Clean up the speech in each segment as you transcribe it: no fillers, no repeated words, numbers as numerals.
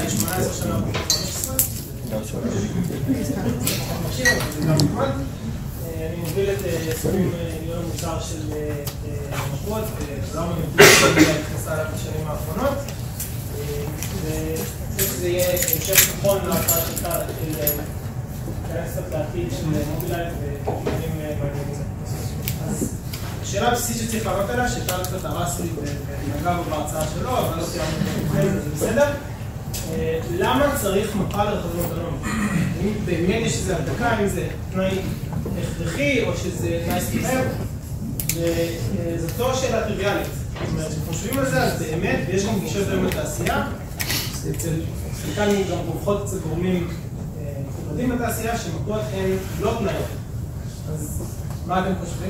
18 שנה או 15. אני מוביל את סכום ניהול המוצר של מפות, ולמה מפות נכנסה לה בשנים האחרונות. וזה יהיה המשך נכון להצעה שלך להיכנס קצת לעתיד של מובילאיי ודברים מעניינים. אז השאלה הבסיסית שצריך לענות עליה, שטל קצת הרס לי ונגע בו בהרצאה שלו, אבל לא סיימנו את זה בסדר. למה צריך מפה לרכבים אוטונומיים? אם באמת יש איזו הדקה, אם זה תנאי הכרחי או שזה nice to have, וזאתו שאלה טריוויאלית. זאת אומרת, כשחושבים על זה, אז באמת, ויש גם גישות היום לתעשייה, אצל חלקן גם רווחות אצל גורמים מכובדים בתעשייה, שמפות הן לא תנאיות. אז מה אתם חושבים?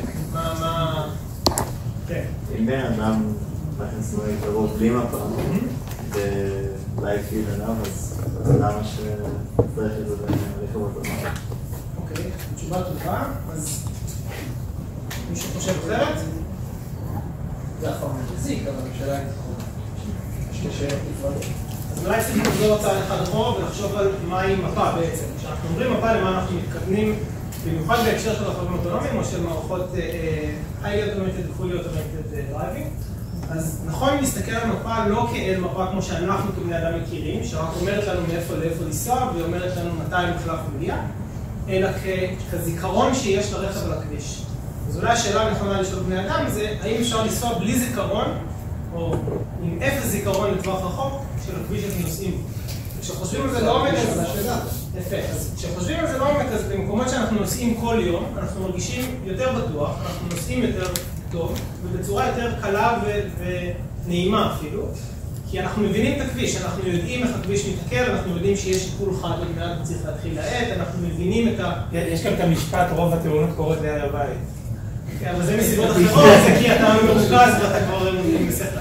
כן. אם בן אדם מכניס לו יתרוב בלי מפה, ולייפי עליו, אז למה שצריך את זה ברכב אוטונומי? אוקיי, תשובה טובה, אז מישהו חושב אחרת? זה אחרון מזיק, אבל השאלה היא יש שאלות נפרדות. אז אולי צריך לחזור צעד אחד אחורה ולחשוב על מהי מפה בעצם. כשאנחנו אומרים מפה, למה אנחנו מתקדמים במיוחד בהקשר של רכבים אוטונומיים או של מערכות highly automated, fully automated driving. אז נכון אם נסתכל על מפה לא כאל מפה כמו שאנחנו כבני אדם מכירים, שרק אומרת לנו מאיפה לאיפה לנסוע ואומרת לנו מתי מחלף מגיע, אלא כזיכרון שיש לרכב על הכביש. אז אולי השאלה הנכונה לשאול בני אדם זה האם אפשר לנסוע בלי זיכרון או עם אפס זיכרון לטווח רחוק של הכביש שאתם נוסעים. כשחושבים על זה לעומק, אז כשחושבים על זה לעומק, אז במקומות שאנחנו נוסעים כל יום, אנחנו מרגישים יותר בטוח, אנחנו נוסעים יותר טוב, ובצורה יותר קלה ונעימה אפילו, כי אנחנו מבינים את הכביש, אנחנו יודעים איך הכביש מתעכל, אנחנו יודעים שיש שיקול חד במדינת צריך להתחיל לאט, אנחנו מבינים את ה... יש גם את המשפט, רוב התאונות קורות ליד הבית. כן, אבל זה מסיבות אחרות, זה כי אתה מרוכז ואתה כבר מסכת.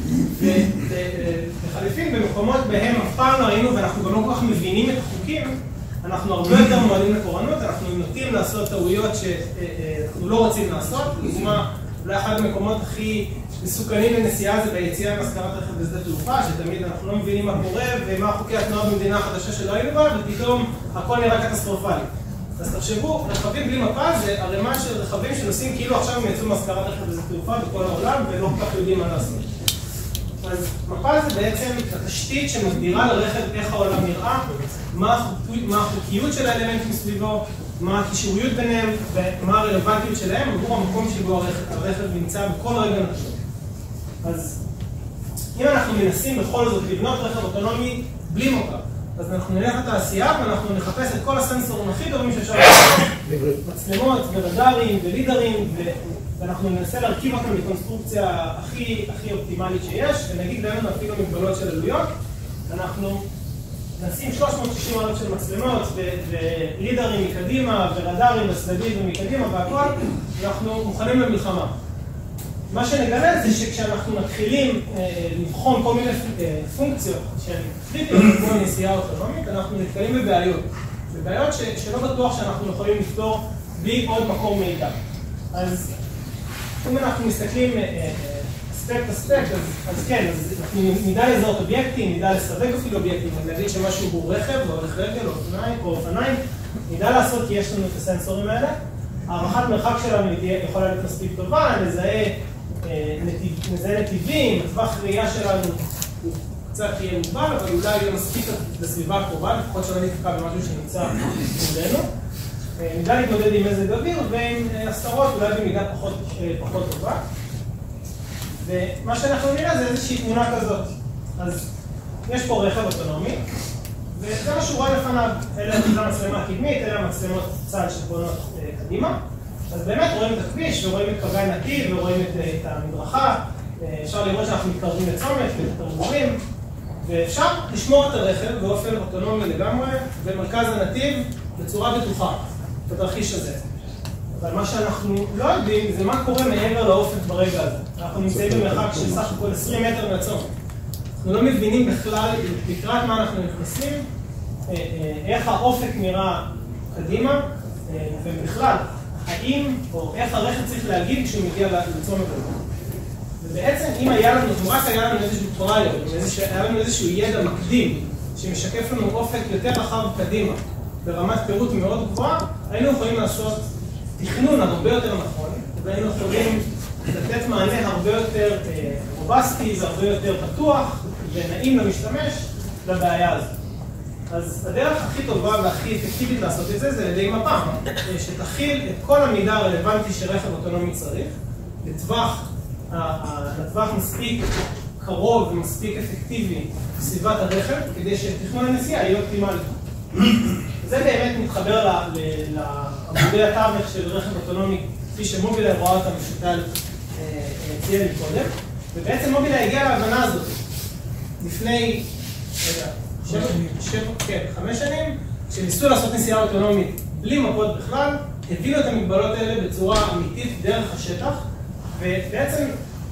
וחליפין, במקומות בהם אף פעם לא היינו ואנחנו גם לא כל כך מבינים את החוקים, אנחנו הרבה יותר מועדים לפורענות, אנחנו נוטים לעשות טעויות שאנחנו לא רוצים לעשות. לדוגמה, אולי אחד המקומות הכי מסוכנים לנסיעה זה ביציאה מהשכרת רכב בשדה תעופה, שתמיד אנחנו לא מבינים מה קורה ומה חוקי התנועה במדינה החדשה שלא היינו בה, ופתאום הכל נראה קטסטרופלי. אז תחשבו, רכבים בלי מפה זה ערימה של רכבים שנוסעים כאילו עכשיו הם יצאו מהשכרת רכב בשדה תעופה בכל העולם ולא כל כך יודעים מה לעשות. אז מפה זה בעצם התשתית שמגדירה לרכב איך העולם נראה, מה החוקיות של האלמנטים סביבו, מה הקישוריות ביניהם ומה הרלוונטיות שלהם עבור המקום שבו הרכב נמצא בכל רגע נתון. אז אם אנחנו מנסים בכל זאת לבנות רכב אוטונומי בלי מפה, אז אנחנו נלך לתעשייה ואנחנו נחפש את כל הסנסורים הכי טובים שאפשר לעשות, מצלמות ורדארים ולידרים, ואנחנו ננסה להרכיב אותם בקונסטרוקציה הכי אופטימלית שיש, ונגיד לנו אפילו מגבלות של עלויות, אנחנו נשים 360 מעלות של מצלמות ולידרים מקדימה ורדארים בסדדים ומקדימה והכל, ואנחנו מוכנים למלחמה. מה שנגלה זה שכשאנחנו מתחילים לבחון כל מיני פונקציות שהן קריטיות כמו נסיעה אוטונומית, אנחנו נתקלים בבעיות. בבעיות שלא בטוח שאנחנו יכולים לפתור בלי עוד מקור מידע. אז אם אנחנו מסתכלים אספקט, אז כן, אז אנחנו נדע לזהות אובייקטים, נדע לסווג אפילו אובייקטים, נגיד שמשהו הוא רכב, או הולך רגל, או אופניים, נדע לעשות כי יש לנו את הסנסורים האלה. הערכת מרחק שלנו יכולה להיות מספיק טובה, נזהה נתיבים, הטווח ראייה שלנו הוא קצת יהיה מוגבל, אבל אולי יהיה מספיק בסביבה הקרובה, לפחות שלא נתקע במשהו שנמצא מולנו. נדע להתמודד עם מזג אוויר ועם הסתרות אולי במידה פחות טובה. ומה שאנחנו נראה זה איזושהי תמונה כזאת. אז יש פה רכב אוטונומי, וזה מה שהוא רואה לפניו. אלה המצלמה הקדמית, אלה המצלמות צד שפונות קדימה. אז באמת רואים את הכביש ורואים את קווי הנתיב ורואים את המדרכה. אפשר לראות שאנחנו מתקרבים לצומת ואת התרבורים. ואפשר לשמור את הרכב באופן אוטונומי לגמרי במרכז הנתיב בצורה בטוחה, בתרחיש הזה. אבל מה שאנחנו לא יודעים זה מה קורה מעבר לאופק ברגע הזה. אנחנו נמצאים במרחק של סך הכל 20 מטר מהצומת. אנחנו לא מבינים בכלל לקראת מה אנחנו נכנסים, איך האופק נראה קדימה, ובכלל, האם או איך הרכב צריך להגיד כשהוא מגיע לצומת הזה. ובעצם אם היה לנו, רק היה לנו איזשהו טריילר, היה לנו איזשהו ידע מקדים, שמשקף לנו אופק יותר רחב קדימה, ברמת פירוט מאוד גבוהה, היינו יכולים לעשות תכנון הרבה יותר נכון, והיינו יכולים לתת מענה הרבה יותר רובסטי והרבה יותר פתוח ונעים למשתמש לבעיה הזאת. אז הדרך הכי טובה והכי אפקטיבית לעשות את זה, זה על ידי מפה, שתכיל את כל המידע הרלוונטי שרכב אוטונומי צריך, לטווח מספיק קרוב ומספיק אפקטיבי בסביבת הרכב, כדי שתכנון הנסיעה יהיה אופטימלי. זה באמת מתחבר לעמודי התווך של רכב אוטונומי, כפי שמובילאיי רואה אותם ושיטל ציין לי קודם, ובעצם מובילאיי הגיע להבנה הזאת לפני 5 שנים, שניסו לעשות נסיעה אוטונומית בלי מפות בכלל, הבינו את המגבלות האלה בצורה אמיתית דרך השטח, ובעצם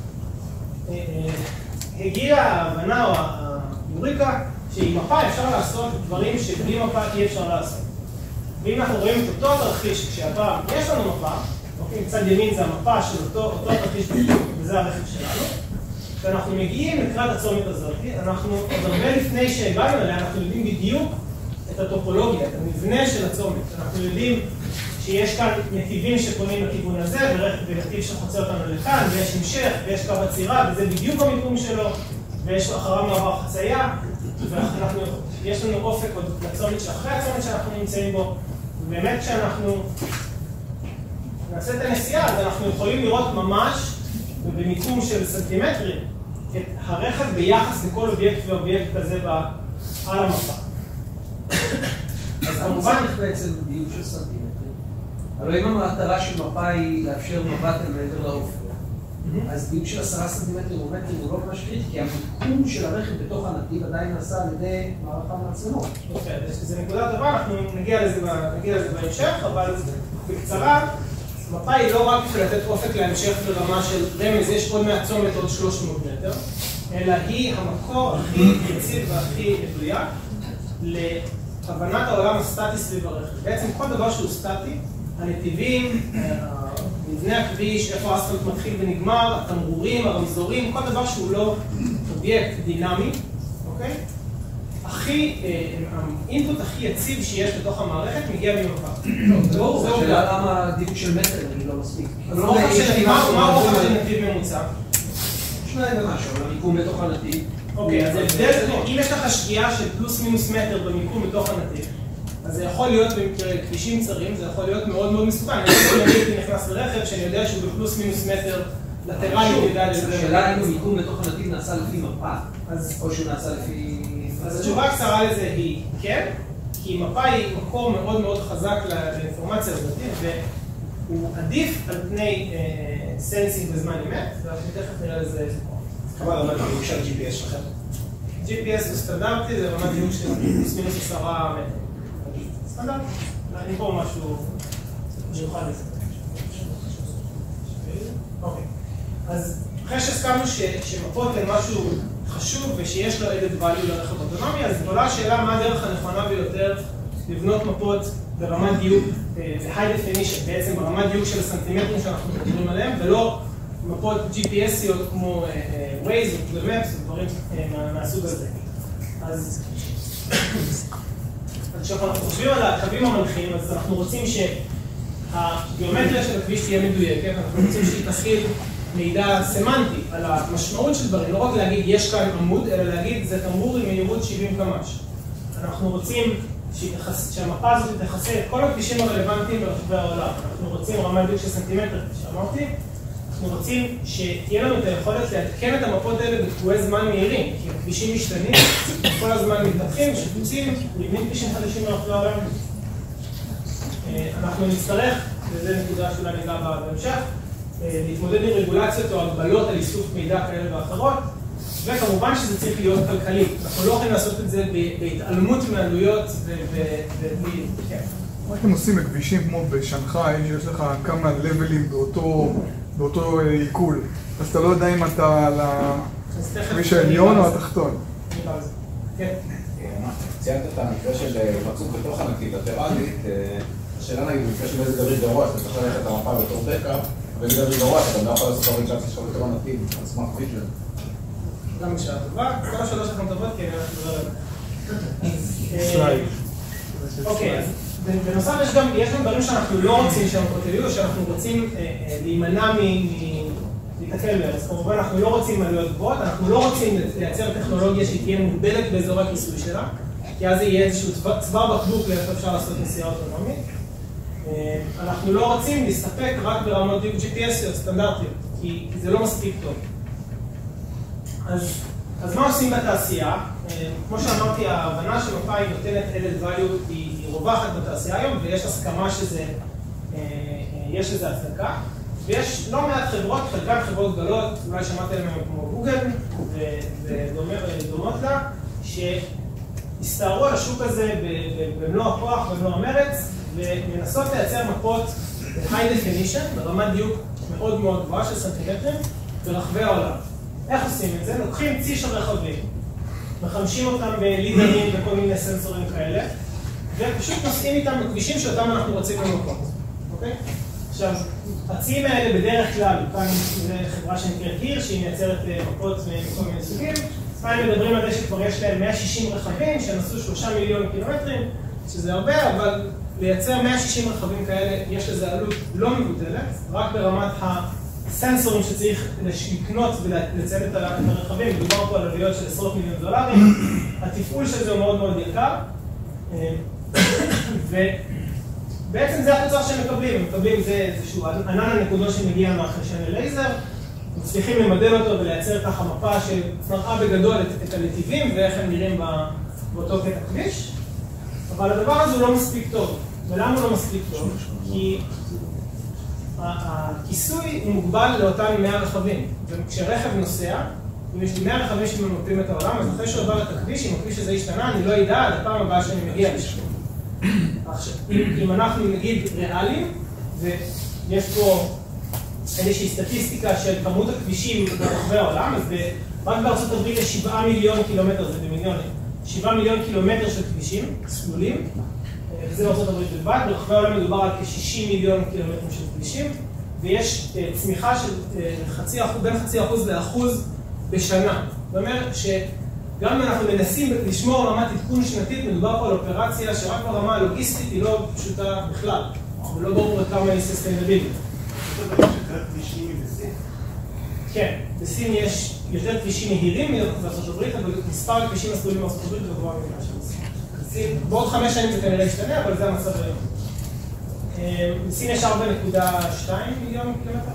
הגיעה ההבנה או היוריקה שעם מפה אפשר לעשות דברים שבלי מפה אי אפשר לעשות. ואם אנחנו רואים את אותו תרחיש, כשהפעם יש לנו מפה, מצד ימין זה המפה של אותו תרחיש וזה הרכב שלנו, ואנחנו מגיעים לקראת הצומת הזאת, אנחנו עוד הרבה לפני שהגענו אליה, אנחנו יודעים בדיוק את הטופולוגיה, את המבנה של הצומת. אנחנו יודעים שיש כאן נתיבים שפונים לכיוון הזה, ונתיב שחוצה אותנו לכאן, ויש המשך, ויש קו עצירה, וזה בדיוק המיקום שלו, ויש אחריו מעבר חצייה, ויש לנו אופק עוד לצומת שאחרי הצומת שאנחנו נמצאים בו, ובאמת כשאנחנו נעשה את הנסיעה, אז אנחנו יכולים לראות ממש, ובמיקום של סנטימטרים, את הרכב ביחס לכל אובייקט ואובייקט כזה על המפה. אז כמובן איך בעצם דיוק של סנטימטרים. אבל אם המטרה של מפה היא לאפשר מבט אל מעבר לאופק, אז דיוק של 10 סנטימטרים או מטרים הוא לא ממש קריטי, כי המיקום של הרכב בתוך הנתיב עדיין נעשה על ידי מערכה מצלמות. אוקיי, זו נקודה טובה, אנחנו נגיע לזה בהמשך, אבל בקצרה, מפה היא לא רק בשביל לתת אופק להמשך ברמה של רמז, יש עוד מהצומת עוד 300 מטר, אלא היא המקור הכי יציב והכי מדויק להבנת העולם הסטטי סביב הרכב. בעצם כל דבר שהוא סטטי, הנתיבים, מבנה הכביש, איפה האספלט מתחיל ונגמר, התמרורים, הרמזורים, כל דבר שהוא לא אובייקט דינמי, אוקיי? האינפוט הכי יציב שיש בתוך המערכת מגיע ממפה. זהו, השאלה למה דיוק של מטר אני לא מספיק. מה הרוחב של נתיב ממוצע? 2 ומשהו, אבל המיקום בתוך הנתיב. אוקיי, אז ההבדל, אם יש לך שגיאה של פלוס מינוס מטר במיקום בתוך הנתיב, אז זה יכול להיות בכבישים צרים, זה יכול להיות מאוד מאוד מסוכן. אני הייתי נכנס לרכב שאני יודע שהוא בפלוס מינוס מטר לטרלי. השאלה אם המיקום בתוך הנתיב נעשה לפי מפה, או שהוא נעשה לפי... אז התשובה הקצרה לזה היא כן, כי מפה היא מקור מאוד מאוד חזק לאינפורמציה הזאת, והוא עדיף על פני סנסינג בזמן אמת, ואנחנו תכף נראה לזה סיפור. כמה רמת דיוק של GPS שלכם? GPS הוא סטנדרטי, זה רמת דיוק של פלוס מינוס 10 מטר. סטנדרטי, אני פה משהו מיוחד לזה. אוקיי, אז אחרי שהסכמנו שמפות הן משהו חשוב ושיש לו added value לרכב אוטונומי, אז עולה השאלה מה הדרך הנכונה ביותר לבנות מפות ברמת דיוק ב-high definition, בעצם ברמת דיוק של הסנטימטרים שאנחנו מדברים עליהם, ולא מפות GPSיות כמו Waze או Google Maps ודברים מהסוג הזה. אז כשאנחנו חושבים על הקווים המנחים, אז אנחנו רוצים שהגיאומטריה של הכביש תהיה מדויקת, אנחנו רוצים שהיא תכיל מידע סמנטי על המשמעות של דברים, לא רק להגיד יש כאן עמוד, אלא להגיד זה תמרור עם מהירות 70 קמ"ש. אנחנו רוצים שהמפה הזאת תכסה את כל הכבישים הרלוונטיים ברחבי העולם. אנחנו רוצים רמת דיוק של סנטימטר, כפי שאמרתי. אנחנו רוצים שתהיה לנו את היכולת לעדכן את המפות האלה בקבועי זמן מהירים, כי הכבישים משתנים, כל הזמן מתפתחים, שפוצים, נבנים כבישים חדשים ברחבי העולם. אנחנו נצטרך, וזו נקודה שאולי ניגע בהמשך, להתמודד עם רגולציות או הגבלות על איסוף מידע כאלה ואחרות, וכמובן שזה צריך להיות כלכלי. אנחנו לא יכולים לעשות את זה בהתעלמות מעלויות כן. מה אתם עושים בכבישים כמו בשנגחאי, שיש לך כמה לבלים באותו עיכול, אז אתה לא יודע אם אתה על הכביש העליון או התחתון. כן. ציינת את המקרה של הימצאות בתוך הנתיב הטרלית, השאלה היא במקרה של איזה דברים גרוע, שאתה צריך ללכת את המפה בתור בקאפ, ואיזה דברים גרוע, אתה גם לא יכול לעשות אוריינטציה שלך בתור הנתיב, על סמך פיצ'ר. גם בשעה טובה, כל השאלות שלכם טובות, כי אני הולך לדבר עליהן. אוקיי, אז בנוסף יש גם דברים שאנחנו לא רוצים שהמפות יהיו, שאנחנו רוצים להימנע להתקל בהם. אז כמובן אנחנו לא רוצים עלויות גבוהות, אנחנו לא רוצים לייצר טכנולוגיה שהיא תהיה מוגבלת באזור הכיסוי שלה, כי אז יהיה איזשהו צוואר בקבוק לאיפה אפשר לעשות נסיעה אוטונומית. אנחנו לא רוצים להסתפק רק ברמות דיוק GPS סטנדרטיות, כי זה לא מספיק טוב. אז מה עושים בתעשייה? כמו שאמרתי, ההבנה שמפאי נותנת added value היא רווחת בתעשייה היום, ויש הסכמה יש לזה הצדקה. ויש לא מעט חברות, חלקן חברות גדולות, אולי שמעתם עליהן כמו גוגל ודומות לה, שהסתערו על השוק הזה במלוא הכוח, במלוא המרץ, ומנסות לייצר מפות high definition, ברמת דיוק מאוד מאוד גבוהה של סנטימטרים, ברחבי העולם. איך עושים את זה? לוקחים צי של רכבים, מחמשים אותם בלידרים וכל מיני סנסורים כאלה, ופשוט נוסעים איתם בכבישים שאותם אנחנו רוצים למפות. אוקיי? עכשיו, הציים האלה בדרך כלל, כאן זו חברה שנקראת היר, שהיא מייצרת מפות מכל מיני סוגים. כאן מדברים על זה שכבר יש להם 160 רכבים שנסעו 3 מיליון קילומטרים, שזה הרבה, אבל לייצר 160 רכבים כאלה יש לזה עלות לא מבוטלת, רק ברמת הסנסורים שצריך לקנות ולציין את הרכבים, מדובר פה על עלויות של $10 מיליון. התפעול של זה הוא מאוד מאוד יקר, ובעצם זה התוצר שהם מקבלים זה איזשהו ענן הנקודות שמגיע מהחיישני לייזר, מצליחים למדל אותו ולייצר ככה מפה שמראה בגדול את הנתיבים ואיך הם נראים באותו קטע כביש, אבל הדבר הזה הוא לא מספיק טוב. ולמה הוא לא מספיק טוב? כי הכיסוי הוא מוגבל לאותם 100 רכבים, וכשרכב נוסע, אם יש לי 100 רכבים שממפים את העולם, אז אחרי שעובר את הכביש, אם הכביש הזה השתנה, אני לא אדע עד הפעם הבאה שאני מגיע לשם. אם אנחנו נגיד ריאליים, ויש פה איזושהי סטטיסטיקה של כמות הכבישים ברחבי העולם, אז רק בארצות הברית יש 7 מיליון קילומטר, זה במיליונים, 7 מיליון קילומטר של כבישים סלולים, וזה בארצות הברית בלבד. ברחבי העולם מדובר על כ-60 מיליון קילומטרים של כבישים, ויש צמיחה של בין 0.5% ל1% בשנה. זאת אומרת שגם אם אנחנו מנסים לשמור רמת עדכון שנתית, מדובר פה על אופרציה שרק ברמה הלוגיסטית היא לא פשוטה בכלל, ולא ברור כמה היא ססטיינבילית. זאת אומרת שיותר כבישים בסין? כן, בסין יש יותר כבישים מהירים מארצות הברית, אבל מספר הכבישים הסלולים בארצות הברית גבוה ממה של סין. בעוד 5 שנים זה כנראה ישתנה, אבל זה המצב היום. בסין יש 4.2 מיליון קילומטר.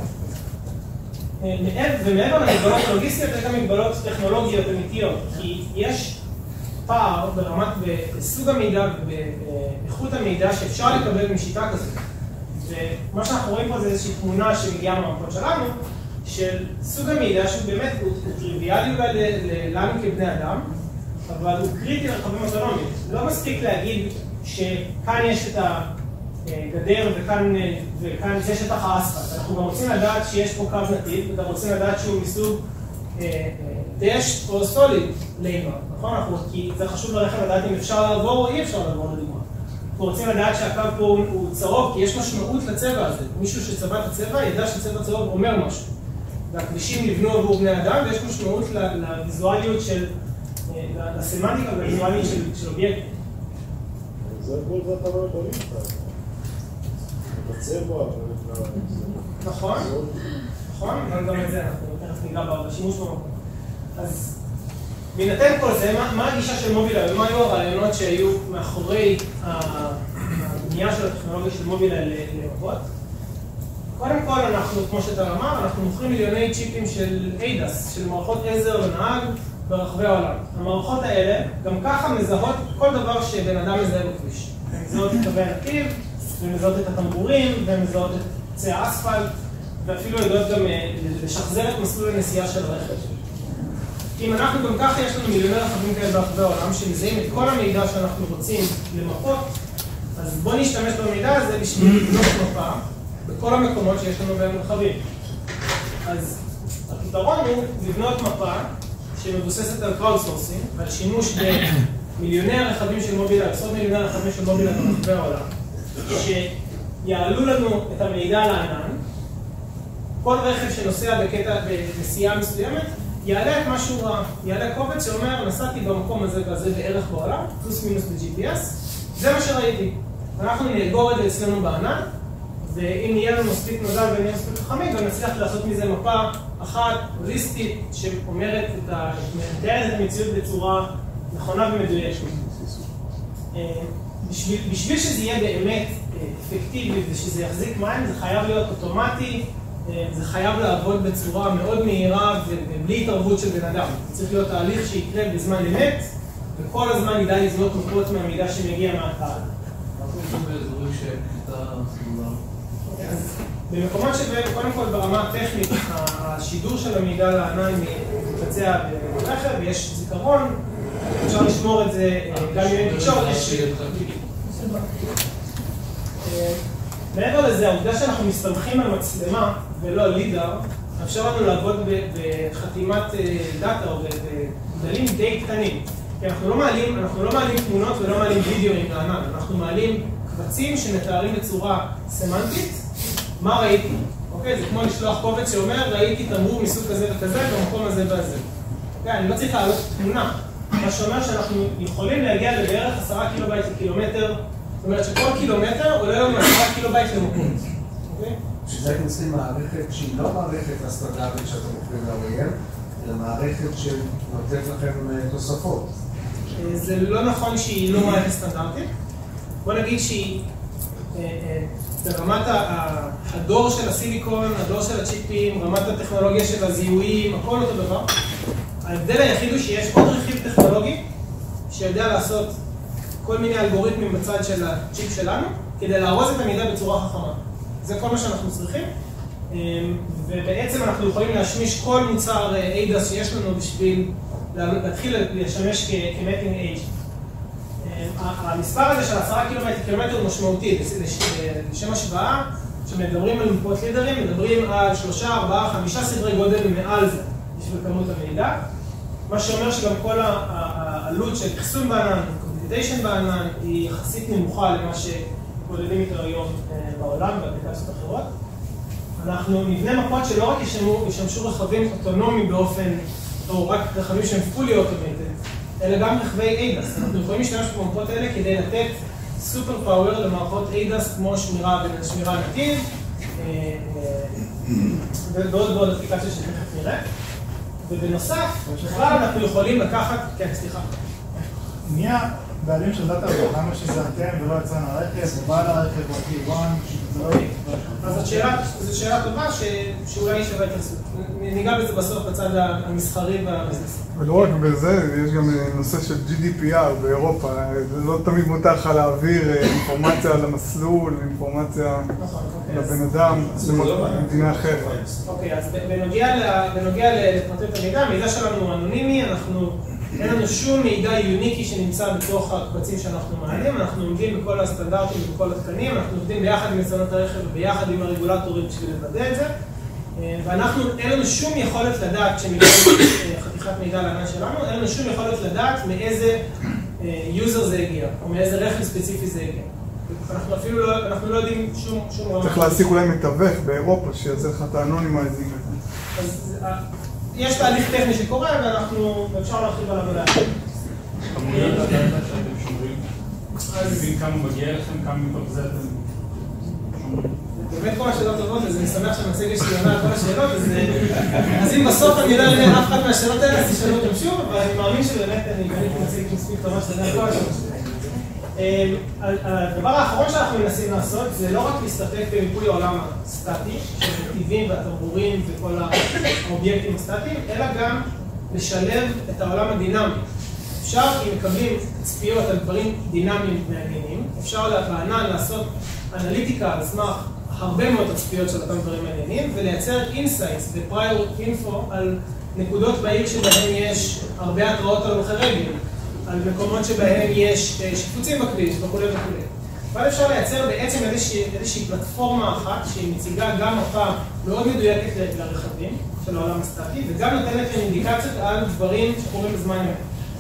ומעבר למגבלות לוגיסטיות, יש גם מגבלות טכנולוגיות אמיתיות, כי יש פער ברמת בסוג המידע ובאיכות המידע שאפשר לקבל משיטה כזאת. ומה שאנחנו רואים פה זה איזושהי תמונה שמגיעה מהמפות שלנו, של סוג המידע שהוא באמת טריוויאלי לנו כבני אדם, אבל הוא קריטי לרכבים אוטונומיים. לא מספיק להגיד שכאן יש את הגדר וכאן זה שטח האספלט. אנחנו גם רוצים לדעת שיש פה קו נתיב, וגם רוצים לדעת שהוא מסוג דש או סוליד ליינר, נכון? כי זה חשוב לרכב לדעת אם אפשר לעבור או אי אפשר לעבור לדוגמה. אנחנו רוצים לדעת שהקו פה הוא צהוב, כי יש משמעות לצבע הזה. מישהו שצבע את הצבע ידע שצבע צהוב אומר משהו. והכבישים נבנו עבור בני אדם, ויש משמעות לוויזואליות של לסמנטיקה והוויזואלית של אובייקט. זה גבול ואתה לא יכולים אותה. בצבע, נכון, אבל גם את זה אנחנו תכף ניגע בשימוש במקום. אז בהינתן כל זה, מה הגישה של מובילאיי ומה היו הרעיונות שהיו מאחורי הבנייה של הטכנולוגיה של מובילאיי למפות? קודם כל, אנחנו, כמו שאתה אמר, אנחנו מוכרים מיליוני צ'יפים של ADAS, של מערכות עזר לנהג ברחבי העולם. המערכות האלה גם ככה מזהות כל דבר שבן אדם מזהה בכביש. הן מזהות את קווי הנתיב, ומזהות את התמרורים, ומזהות את צי האספלט, ואפילו יודעות גם לשחזר את מסלול הנסיעה של הרכב. אם אנחנו גם ככה יש לנו מיליוני רכבים כאלה ברחבי העולם שמזהים את כל המידע שאנחנו רוצים למפות, אז בואו נשתמש במידע הזה בשביל לבנות מפה בכל המקומות שיש לנו בהם רכבים. אז הפתרון הוא לבנות מפה שמבוססת על crowdsourcing, ועל שימוש במיליוני הרכבים של מובילאיי, עשרות מיליוני הרכבים של מובילאיי ברחבי העולם, שיעלו לנו את המידע לענן. כל רכב שנוסע בנסיעה מסוימת יעלה את משהו רע, יעלה קובץ שאומר, נסעתי במקום הזה והזה בערך בעולם, פלוס מינוס ב-GPS, זה מה שראיתי. אנחנו נאגור את זה אצלנו בענן, ואם יהיה לנו מספיק מזל ונהיה מספיק חכמים, גם נצליח לעשות מזה מפה אחת, הוליסטית, שאומרת מתארת את המציאות בצורה נכונה ומדויקת. בשביל שזה יהיה באמת אפקטיבי ושזה יחזיק מים, זה חייב להיות אוטומטי, זה חייב לעבוד בצורה מאוד מהירה ובלי התערבות של בן אדם. זה צריך להיות תהליך שיקרה בזמן אמת, וכל הזמן ידע לזלות מפות מהמידע שמגיע מהקהל. במקומות שבהם, קודם כל ברמה הטכנית, השידור של המידע לענן מתבצע ברכב, יש זיכרון, אפשר לשמור את זה גם אם אין תקשורת. מעבר לזה, העובדה שאנחנו מסתמכים על מצלמה ולא על לידר, אפשר לנו לעבוד בחתימת דאטה או בגדלים די קטנים. כי אנחנו לא מעלים תמונות ולא מעלים וידאוים לענן, אנחנו מעלים קבצים שמתארים בצורה סמנטית מה ראיתי. אוקיי? זה כמו לשלוח קובץ שאומר, ראיתי תמרור מסוג כזה וכזה במקום הזה והזה. אוקיי? אני לא צריך לעלות תמונה. מה שאומר שאנחנו יכולים להגיע לבערך 10 קילובייט לקילומטר, זאת אומרת שכל קילומטר עולה לנו 10 קילובייט למקום. אוקיי? שזה אתם עושים מערכת שהיא לא מערכת הסטנדרטית שאתם מוכרים לאוריין, אלא מערכת שנותנת לכם תוספות. זה לא נכון שהיא לא מערכת סטנדרטית. בוא נגיד שהיא ברמת הדור של הסיליקון, הדור של הצ'יפים, רמת הטכנולוגיה של הזיהויים, הכל אותו דבר. ההבדל היחיד הוא שיש עוד רכיב טכנולוגי שיודע לעשות כל מיני אלגוריתמים בצד של הצ'יפ שלנו כדי לארוז את המידע בצורה חכמה. זה כל מה שאנחנו צריכים, ובעצם אנחנו יכולים להשמיש כל מוצר ADAS שיש לנו בשביל להתחיל לשמש כמטינג אייג'. המספר הזה של 10 קילומטר הוא משמעותי, לשם השוואה, כשמדברים על מפות לידרים, מדברים על 3, 4, 5 סדרי גודל מעל זה בשביל כמות המידע, מה שאומר שגם כל העלות של אחסון בענן, קומפיוטיישן בענן, היא יחסית נמוכה למה שמתמודדים איתו היום בעולם באפליקציות אחרות. אנחנו נבנה מפות שלא רק ישמשו רכבים אוטונומיים באופן, או רק רכבים שהם fully automated, אלא גם רכבי ADAS. אנחנו יכולים להשתמש במפות האלה כדי לתת סופר פאוור למערכות ADAS כמו שמירה נתיב, ועוד אפליקציות שתכף נראה. ובנוסף, בכלל אנחנו יכולים לקחת, כן, סליחה. מי הבעלים של דאטה, למה שזה אתם ולא יצרן הרכב, או בעל הרכב, או טירון, זה לא יהיה? אז זו שאלה טובה שאולי שווה התייחסות. ניגע בזה בסוף בצד המסחרי והביזנס. ולא רק בזה, יש גם נושא של GDPR באירופה. זה לא תמיד מותר לך להעביר אינפורמציה על המסלול, אינפורמציה לבן אדם, למדינה אחרת. אוקיי, אז בנוגע לפרטיות המידע, המידע שלנו הוא אנונימי, אין לנו שום מידע יוניקי שנמצא בתוך הקבצים שאנחנו מעלים, אנחנו עומדים בכל הסטנדרטים ובכל התקנים, אנחנו עובדים ביחד עם יצרנות הרכב וביחד עם הרגולטורים בשביל לוודא את זה, ואנחנו, אין לנו שום יכולת לדעת, כשמגיעים חתיכת מידע לענן שלנו, אין לנו שום יכולת לדעת מאיזה יוזר זה הגיע, או מאיזה רכב ספציפי זה הגיע. אנחנו אפילו לא יודעים שום רמה. צריך להעסיק אולי מתווך באירופה, שיעשה לך את האנונימייזינג. אז יש תהליך טכני שקורה, ואפשר להרחיב עליו עליו. כמויות הדאטה שאתם שומרים, מבין כמה מגיע לכם, כמה מתוך זה אתם שומרים? באמת כל השאלות טובות, אז אני שמח שהמצגת שלי עונה על כל השאלות, אז אם בסוף אני לא יודע אף אחד מהשאלות האלה, אז תשאלו אותם שוב, אבל אני מאמין שבאמת אני מצגת מספיק טובה שתדע על כל השאלות שלי. הדבר האחרון שאנחנו מנסים לעשות זה לא רק להסתפק במיפוי העולם הסטטי, של הטבעים והתמרורים וכל האובייקטים הסטטיים, אלא גם לשלב את העולם הדינמי. אפשר, אם מקבלים תצפיות על דברים דינמיים מעניינים, אפשר בענן לעשות אנליטיקה על סמך הרבה מאוד תצפיות של אותם דברים מעניינים, ולייצר אינסייטס ופרייר אינפו על נקודות בעיר שבהן יש הרבה התראות על הולכי רגל, על מקומות שבהם יש שיפוצים בכביש וכו' וכו'. אבל אפשר לייצר בעצם איזושהי פלטפורמה אחת שהיא מציגה גם מפה מאוד מדויקת לרכבים של העולם הסטטי, וגם נותנת להם אינדיקציות על דברים שקורים בזמן אמת.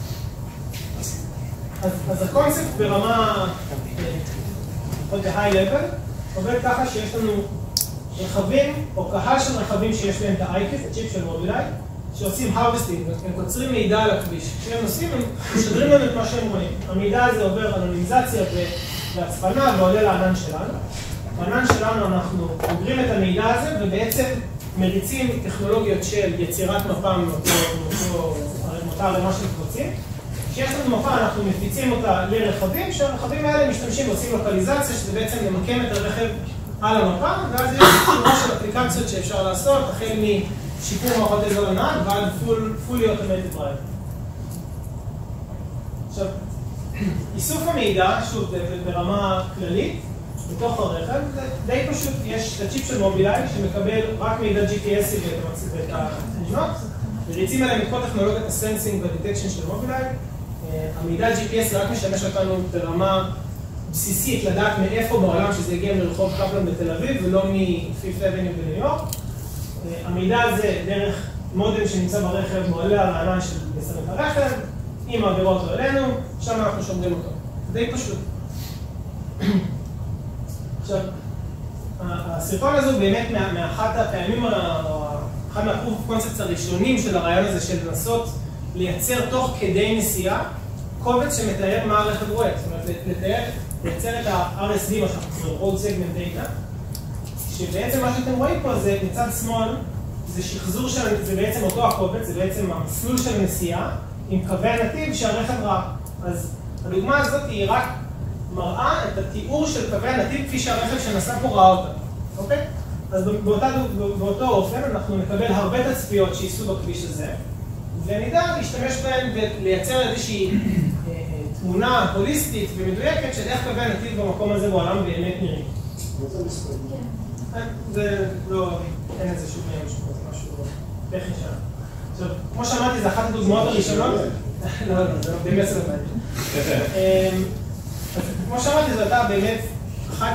אז הקונספט ברמה עוד ב-high level עובד ככה שיש לנו רכבים או קהל של רכבים שיש להם את ה-iKit, הצ'יפ של מובילאיי, שעושים harvesting, הם קוצרים מידע על הכביש. כשהם נוסעים, הם משדרים לנו את מה שהם רואים. המידע הזה עובר אנונימיזציה והצפנה ועולה לענן שלנו. בענן שלנו אנחנו עוברים את המידע הזה ובעצם מריצים טכנולוגיות של יצירת מפה מאותה ערימה של קבוצים. כשיש לנו מפה אנחנו מפיצים אותה לרכבים, שהרכבים האלה משתמשים ועושים לוקליזציה, שזה בעצם למקם את הרכב על המפה, ואז יש שורה של אפליקציות שאפשר לעשות, החל משיפור מערכות עזר לנהג ועד fully automated drive. עכשיו, איסוף המידע, שוב, ברמה כללית, בתוך הרכב, זה די פשוט, יש את הצ'יפ של מובילאיי שמקבל רק מידע GPS ואת התמונות, וריצים עליהם את כל טכנולוגיית הסנסינג והדיטקשן של מובילאיי. המידע GPS רק משמש אותנו ברמה בסיסית לדעת מאיפה בעולם שזה הגיע מרחוב קפלן בתל אביב ולא מ-Fifth Avenue בניו יורק. המידע הזה דרך מודם שנמצא ברכב מועלה על הענן של מסרים הרכב, אם מעבירו אותו אלינו, שם אנחנו שומרים אותו. די פשוט. עכשיו, הסרטון הזה הוא באמת מאחת הפעמים, אחד מהפרוף קונספט הראשונים של הרעיון הזה של לנסות לייצר תוך כדי נסיעה קובץ שמתאר מה הרכב רואה. זאת אומרת, לייצר את ה-RSD, מה שאנחנו קוראים, Road Segment Data, שבעצם מה שאתם רואים פה זה מצד שמאל, זה שחזור של, זה בעצם אותו הקובץ, זה בעצם המסלול של הנסיעה עם קווי הנתיב שהרכב ראה. אז הדוגמה הזאת היא רק מראה את התיאור של קווי הנתיב כפי שהרכב שנסע פה ראה אותה. אוקיי? אז באותו אופן אנחנו נקבל הרבה תצפיות שייסעו בכביש הזה, ונדע להשתמש בהן ולייצר איזושהי תמונה הוליסטית ומדויקת של איך קווי הנתיב במקום הזה בעולם באמת נראים. מה זה מספרים? זה לא, אין איזה שום משהו טכני שם. עכשיו, כמו שאמרתי, זה אחת הדוגמאות הראשונות. לא, זה באמת לא מעניין. כמו שאמרתי, זו הייתה באמת אחת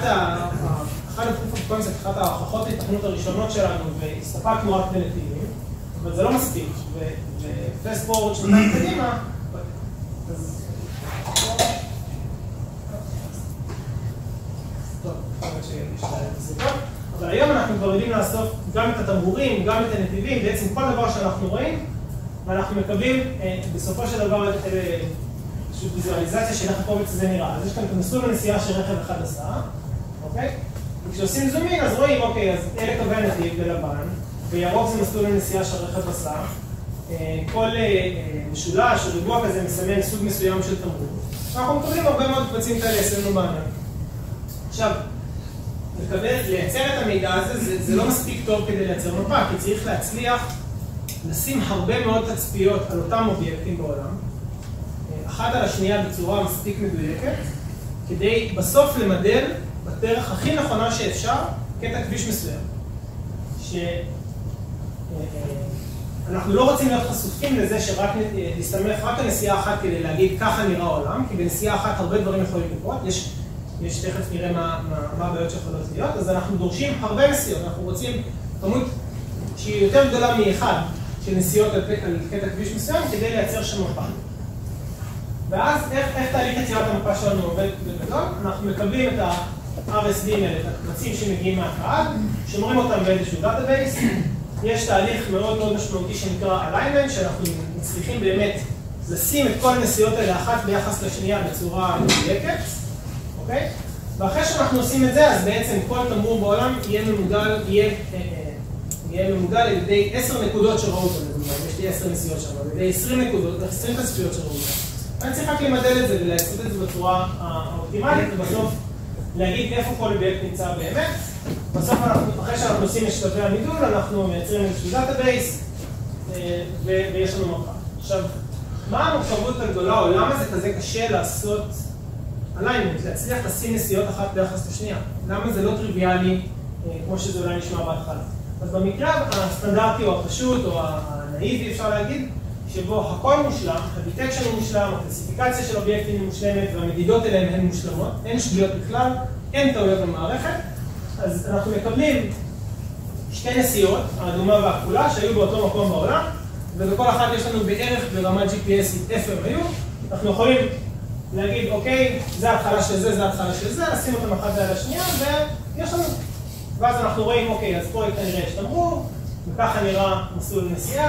ההוכחות להתכנות הראשונות שלנו, והסתפקנו רק בנתיבים, אבל זה לא מספיק. ופסט פורוורד שנתיים קדימה, אז... טוב, אבל היום אנחנו כבר יודעים לאסוף גם את התמרורים, גם את הנתיבים, בעצם כל דבר שאנחנו רואים, ואנחנו מקבלים בסופו של דבר איזושהי ויזואליזציה של איך הקובץ הזה נראה. אז יש כאן את המסלול הנסיעה של רכב אחד עשה, אוקיי? וכשעושים זומין אז רואים, אוקיי, אז אלה קווי הנתיב בלבן, וירוק זה מסלול הנסיעה של רכב עשה. כל משולש או ריבוע כזה מסמן סוג מסוים של תמרור. אנחנו מקבלים הרבה מאוד קבצים כאלה אצלנו בענן. עכשיו, לייצר את המידע הזה, זה לא מספיק טוב כדי לייצר מפה, כי צריך להצליח לשים הרבה מאוד תצפיות על אותם אובייקטים בעולם, אחת על השנייה בצורה מספיק מדויקת, כדי בסוף למדל בדרך הכי נכונה שאפשר קטע כביש מסוים. אנחנו לא רוצים להיות חשופים לזה שרק להסתמך רק על נסיעה אחת כדי להגיד ככה נראה העולם, כי בנסיעה אחת הרבה דברים יכולים לקרות, יש תכף נראה מה הבעיות שיכולות להיות, אז אנחנו דורשים הרבה נסיעות, אנחנו רוצים כמות שהיא יותר גדולה מאחד של נסיעות על קטע כביש מסוים כדי לייצר שם מפה. ואז איך תהליך יצירת המפה שלנו עובד בגדול? אנחנו מקבלים את ה-RSD, את הקבצים שמגיעים מהקהל, שומרים אותם באיזשהו דאטאבייס, יש תהליך מאוד מאוד משמעותי שנקרא alignment, שאנחנו מצליחים באמת לשים את כל הנסיעות האלה אחת ביחס לשנייה בצורה מדויקת. אוקיי? ואחרי שאנחנו עושים את זה, אז בעצם כל תמרור בעולם יהיה ממודל על ידי 10 נקודות שראו אותו, יש לי 10 נסיעות שם, על ידי 20 נקודות, 20 תצפיות שראו אותו. אני צריך רק למדל את זה ולעשות את זה בצורה האופטימלית, ובסוף להגיד איפה כל אובייקט נמצא באמת. בסוף אחרי שאנחנו עושים את שלבי המידול, אנחנו מייצרים איזשהו דאטאבייס, ויש לנו מפה. עכשיו, מה המורכבות הגדולה, או למה זה כזה קשה לעשות alignment, להצליח לשים נסיעות אחת ביחס לשנייה? למה זה לא טריוויאלי, כמו שזה אולי נשמע בהתחלה? אז במקרה הסטנדרטי או הפשוט או הנאיבי אפשר להגיד, שבו הכל מושלם, הדיטקשן הוא מושלם, הקלסיפיקציה של אובייקטים היא מושלמת והמדידות אליהם הן מושלמות, אין שגיאות בכלל, אין טעויות במערכת, אז אנחנו מקבלים שתי נסיעות, האדומה והכחולה, שהיו באותו מקום בעולם, ובכל אחת יש לנו בערך ברמת GPS איפה הם היו, אנחנו יכולים להגיד, אוקיי, זה ההתחלה של זה, זה ההתחלה של זה, נשים אותם אחת ליד השנייה, ויש לנו. ואז אנחנו רואים, אוקיי, אז פה כנראה יש תמרור, וככה נראה מסלול נסיעה,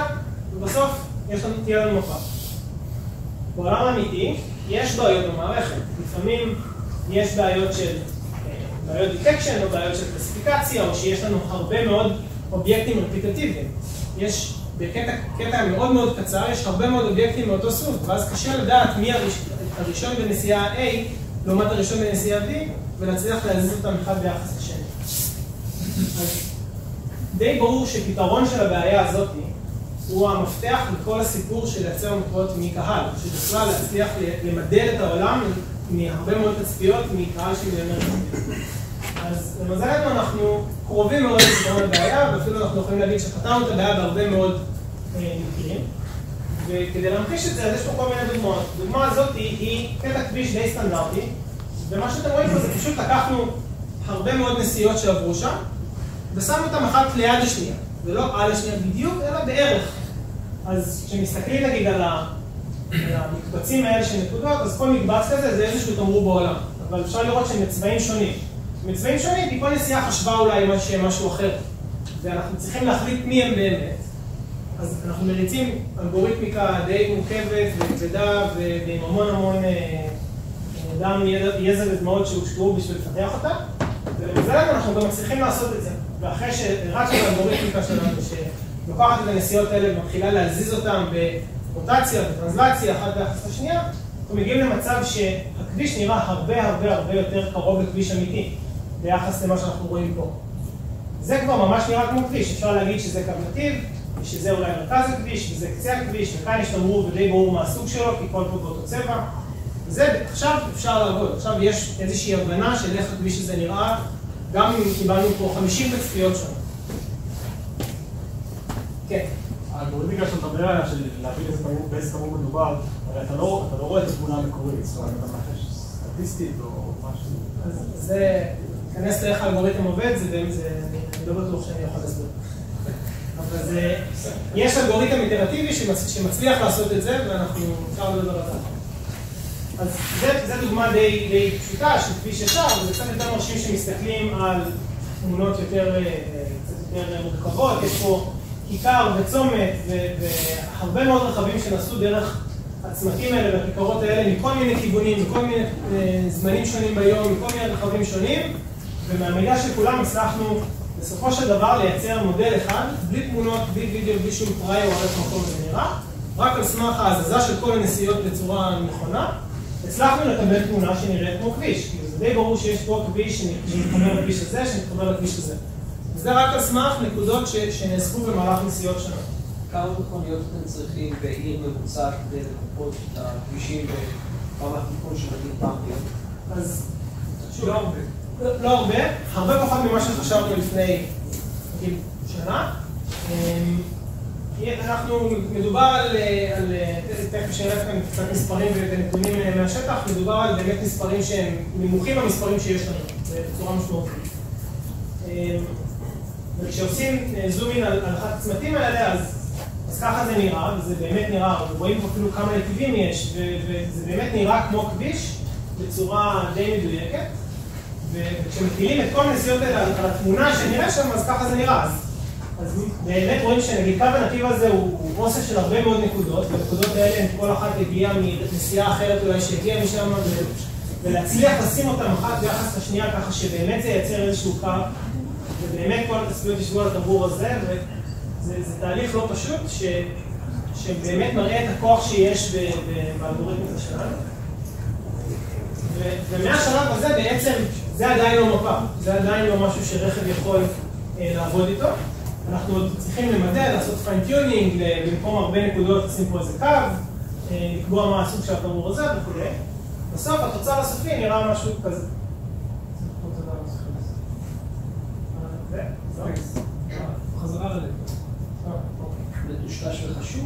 ובסוף תהיה לנו מפה. בעולם האמיתי יש בעיות במערכת. לפעמים יש בעיות של בעיות דיטקשן או בעיות של קלסיפיקציה, או שיש לנו הרבה מאוד אובייקטים רפיטטיביים. יש בקטע מאוד מאוד קצר, יש הרבה מאוד אובייקטים מאותו סוג, ואז קשה לדעת מי הראשון בנסיעה A לעומת הראשון בנסיעה B, ולהצליח להזיז אותם אחד ביחס לשני. אז די ברור שפתרון של הבעיה הזאת הוא המפתח לכל הסיפור של לייצר מקורות מקהל, שבכלל להצליח למדל את העולם מהרבה מאוד תצפיות מקהל של מיליונר תצפיות. אז למזלנו אנחנו קרובים מאוד לפתרון הבעיה, ואפילו אנחנו יכולים להגיד שפתרנו את הבעיה בהרבה מאוד מקרים. וכדי להמחיש את זה, אז יש פה כל מיני דוגמאות. הדוגמה הזאת היא קטע כביש די סטנדרטי, ומה שאתם רואים פה זה פשוט לקחנו הרבה מאוד נסיעות שעברו שם, ושמנו אותם אחת ליד השנייה, ולא על השנייה בדיוק, אלא בערך. אז כשמסתכלים נגיד על המקבצים האלה של נקודות, אז כל מקבץ כזה זה איזשהו תמרור בעולם, אבל אפשר לראות שהם מצבעים שונים. מצבעים שונים, כי כל נסיעה חשבה אולי משהו אחר, ואנחנו צריכים להחליט מי הם באמת. אז אנחנו מריצים אלגוריתמיקה די מורכבת וכבדה ועם המון דם יזע ודמעות שהושקעו בשביל לפתח אותה, ובזלנו אנחנו גם מצליחים לעשות את זה. ואחרי שרצנו לאלגוריתמיקה שלנו שלוקחת את הנסיעות האלה ומתחילה להזיז אותם ברוטציה וטרנסלציה אחת ביחס לשנייה, אנחנו מגיעים למצב שהכביש נראה הרבה יותר קרוב לכביש אמיתי ביחס למה שאנחנו רואים פה. זה כבר ממש נראה כמו כביש, אפשר להגיד שזה קו נתיב, ושזה אולי מרכז הכביש, וזה קצה הכביש, וכאן יש תמרור ודי ברור מהסוג שלו, כי כל פה באותו צבע. וזה עכשיו אפשר לעבוד, עכשיו יש איזושהי הבנה של איך הכביש הזה נראה, גם אם קיבלנו פה 50 תצפיות שונות. כן. האלגוריתמיקה שאתה מדבר עליה, של להבין באיזה תמרור מדובר, הרי אתה לא רואה את התמונה המקורית, זאת אומרת, אתה מנחש סטטיסטית או משהו. אז זה, כנס לאיך האלגוריתם עובד, אני לא בטוח שאני יכול להסביר. אבל יש אלגוריתם איטרטיבי שמצליח לעשות את זה, ואנחנו אפשר לדבר על זה. אז זו דוגמה די פשוטה של כביש ישר, וזה קצת יותר מרשים שמסתכלים על תמונות יותר מורכבות. יש פה כיכר וצומת והרבה מאוד רכבים שנסעו דרך הצמתים האלה והכיכרות האלה מכל מיני כיוונים, מכל מיני זמנים שונים ביום, מכל מיני רכבים שונים, ומהמידע של כולם הצלחנו בסופו של דבר לייצר מודל אחד, בלי תמונות, בלי וידאו, בלי שום פריי או איך מקום זה נראה, רק על סמך ההזזה של כל הנסיעות בצורה נכונה, הצלחנו לקבל תמונה שנראית כמו כביש, כי זה די ברור שיש פה כביש שמתחבר לכביש הזה, שמתחבר לכביש הזה. וזה רק על סמך נקודות שנאספו במהלך נסיעות שונות. כמה מכוניות אתם צריכים בעיר ממוצעת כדי לקופות את הכבישים ברמת תיקון שנגיד פעם ביום? אז לא הרבה. לא הרבה, הרבה פחות ממה שחשבנו לפני שנה. מדובר על, תכף שאלה כאן קצת מספרים ונתונים מהשטח, מדובר על באמת מספרים שהם נמוכים מהמספרים שיש לנו, בצורה משמעותית. וכשעושים זומין על אחת הצמתים האלה, אז ככה זה נראה, וזה באמת נראה, רואים פה אפילו כמה נתיבים יש, וזה באמת נראה כמו כביש בצורה די מדויקת. וכשמטילים את כל הנסיעות האלה על התמונה שנראה שם, אז ככה זה נראה. אז באמת רואים שנגיד קו הנתיב הזה הוא אוסף של הרבה מאוד נקודות, והנקודות האלה כל אחת הגיעה מנסיעה אחרת אולי שהגיעה משם, ולהצליח לשים אותם אחת ביחס לשנייה ככה שבאמת זה ייצר איזשהו קו, ובאמת כל התצפיות ישבו על התמרור הזה, וזה תהליך לא פשוט שבאמת מראה את הכוח שיש באלגוריתמיקה שלנו. ומהשלב הזה בעצם זה עדיין לא מפה, זה עדיין לא משהו שרכב יכול לעבוד איתו. אנחנו עוד צריכים למדל, לעשות פיינטיונינג, במקום הרבה נקודות לשים פה איזה קו, לקבוע מה הסוג של התמרור הזה וכו'. בסוף התוצר הסופי נראה משהו כזה. חזרה ללב. מטושטש וחשוך.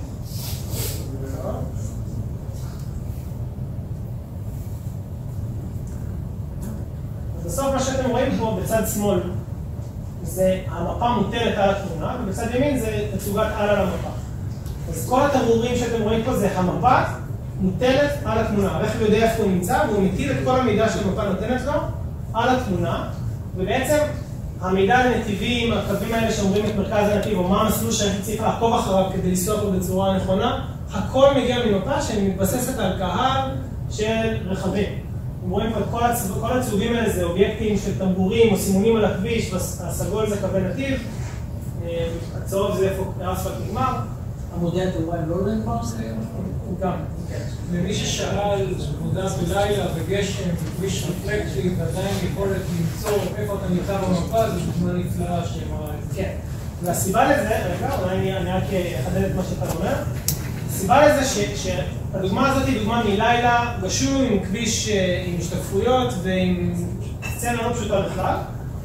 בסוף מה שאתם רואים פה בצד שמאל זה המפה מוטלת על התמונה, ובצד ימין זה תצוגת על המפה. אז כל התמרורים שאתם רואים פה זה המפה מוטלת על התמונה. הרכב יודע איפה הוא נמצא, והוא מטיל את כל המידע שהמפה נותנת לו על התמונה, ובעצם המידע על הנתיבים, הקווים האלה שאומרים את מרכז הנתיב, או מה המסלול שאני צריך לעקוב אחריו כדי לנסוע פה בצורה נכונה, הכל מגיע ממפה שמתבססת על קהל של רכבים. אתם רואים פה את כל הצהובים האלה, זה אובייקטים של טמבורים או סימונים על הכביש, והסגול זה קווי נתיב, הצהוב זה איפה האספלט נגמר. המודל אתם רואים לא עולה כבר? גם. למי ששאל עבודה בלילה וגשם וכביש רפלקטי ועדיין יכולת למצוא איפה אתה נמצא במפה, זו דוגמה נפלאה שמראה את זה. כן. והסיבה לזה, רגע, אולי אני רק אחדד את מה שאתה אומר. הסיבה לזה שהדוגמה הזאת היא דוגמה מלילה גשום עם כביש עם השתקפויות ועם סצנה לא פשוטה בכלל.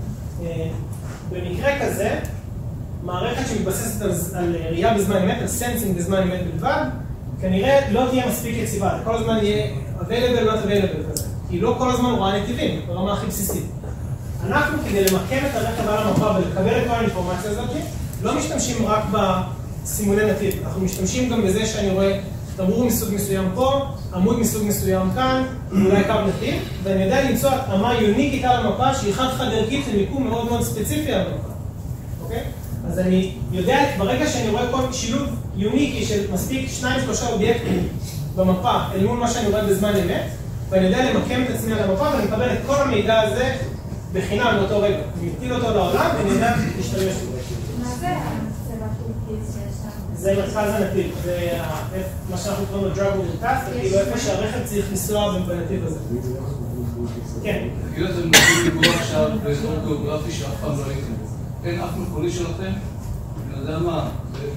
במקרה כזה, מערכת שמתבססת על ראייה בזמן אמת, על סנסינג בזמן אמת בלבד, כנראה לא תהיה מספיק יציבה, כל הזמן יהיה available, not available כזה. כי לא כל הזמן הוא ראה נתיבים, ברמה הכי בסיסית. אנחנו, כדי למקם את הרכב על המפה ולקבל את כל האינפורמציה הזאת, לא משתמשים רק בסימוני נתיב, אנחנו משתמשים גם בזה שאני רואה תמרור מסוג מסוים פה, עמוד מסוג מסוים כאן, אולי קו נתיב, ואני יודע למצוא התאמה יוניקית על המפה שהיא חד ערכית למיקום מאוד מאוד ספציפי על המפה. אוקיי? אז אני יודע, ברגע שאני רואה כל שילוב יוניקי של מספיק 2-3 אובייקטים במפה אל מול מה שאני רואה בזמן אמת, ואני יודע למקם את עצמי על המפה ואני מקבל את כל המידע הזה בחינם באותו רגע. אני מטיל אותו לעולם ואני יודע להשתמש בו. מה זה הצבע שיש שם? זה מרכז הנתיב, זה מה שאנחנו קוראים לו drivable path, זה כאילו איפה שהרכב צריך לנסוע בנתיב הזה. כן. תגידו, אתם נותנים דיבור עכשיו באזור גיאוגרפי שאף פעם לא הייתם. אין אף מקורי שלכם? אני יודע מה,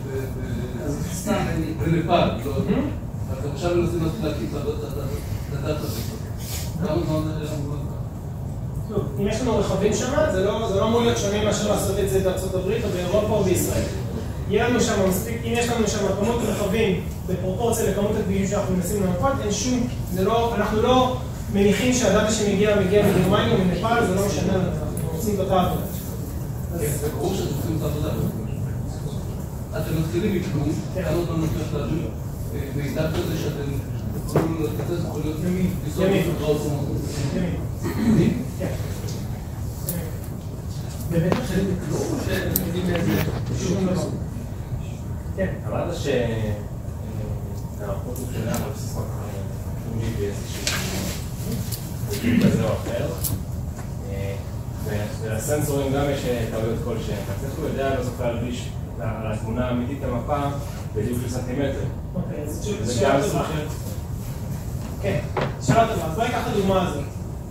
בנפאל, לא. אתם עכשיו מנסים להקים את הדאטה הזה. כמה זמן זה אמור? טוב, אם יש לנו רכבים שם, זה לא אמור להיות שונה מאשר לעשות את זה בארצות הברית או באירופה או בישראל. יהיה לנו שם מספיק, אם יש לנו שם כמות רכבים בפרופורציה לכמות הכבישים שאנחנו מנסים למפות, אין שום, אנחנו לא מניחים שהדאטה שמגיע מגרמניה או מנפאל, זה לא משנה לנו, אנחנו רוצים את אותה עבודה. זה ברור שאתם עושים את העבודה. אתם מתחילים מכלום, כמה זמן נותן להביא מידע כזה שאתם יכולים לתת, יכול להיות לנסוע בפרעות ימין. כן. באמת מתחילים מכלום או שאתם יודעים מאיזה שום דבר? כן. אמרת שהערכות שלנו על בסיס GPS כזה או אחר, ולסנסורים גם יש טעויות כלשהן. אז איך הוא יודע בסוף להלביש על התמונה האמיתית המפה בדיוק של סנטימטר? אוקיי, אז שאלה טובה. כן, שאלה טובה. אז בואי ניקח את הדוגמה הזאת.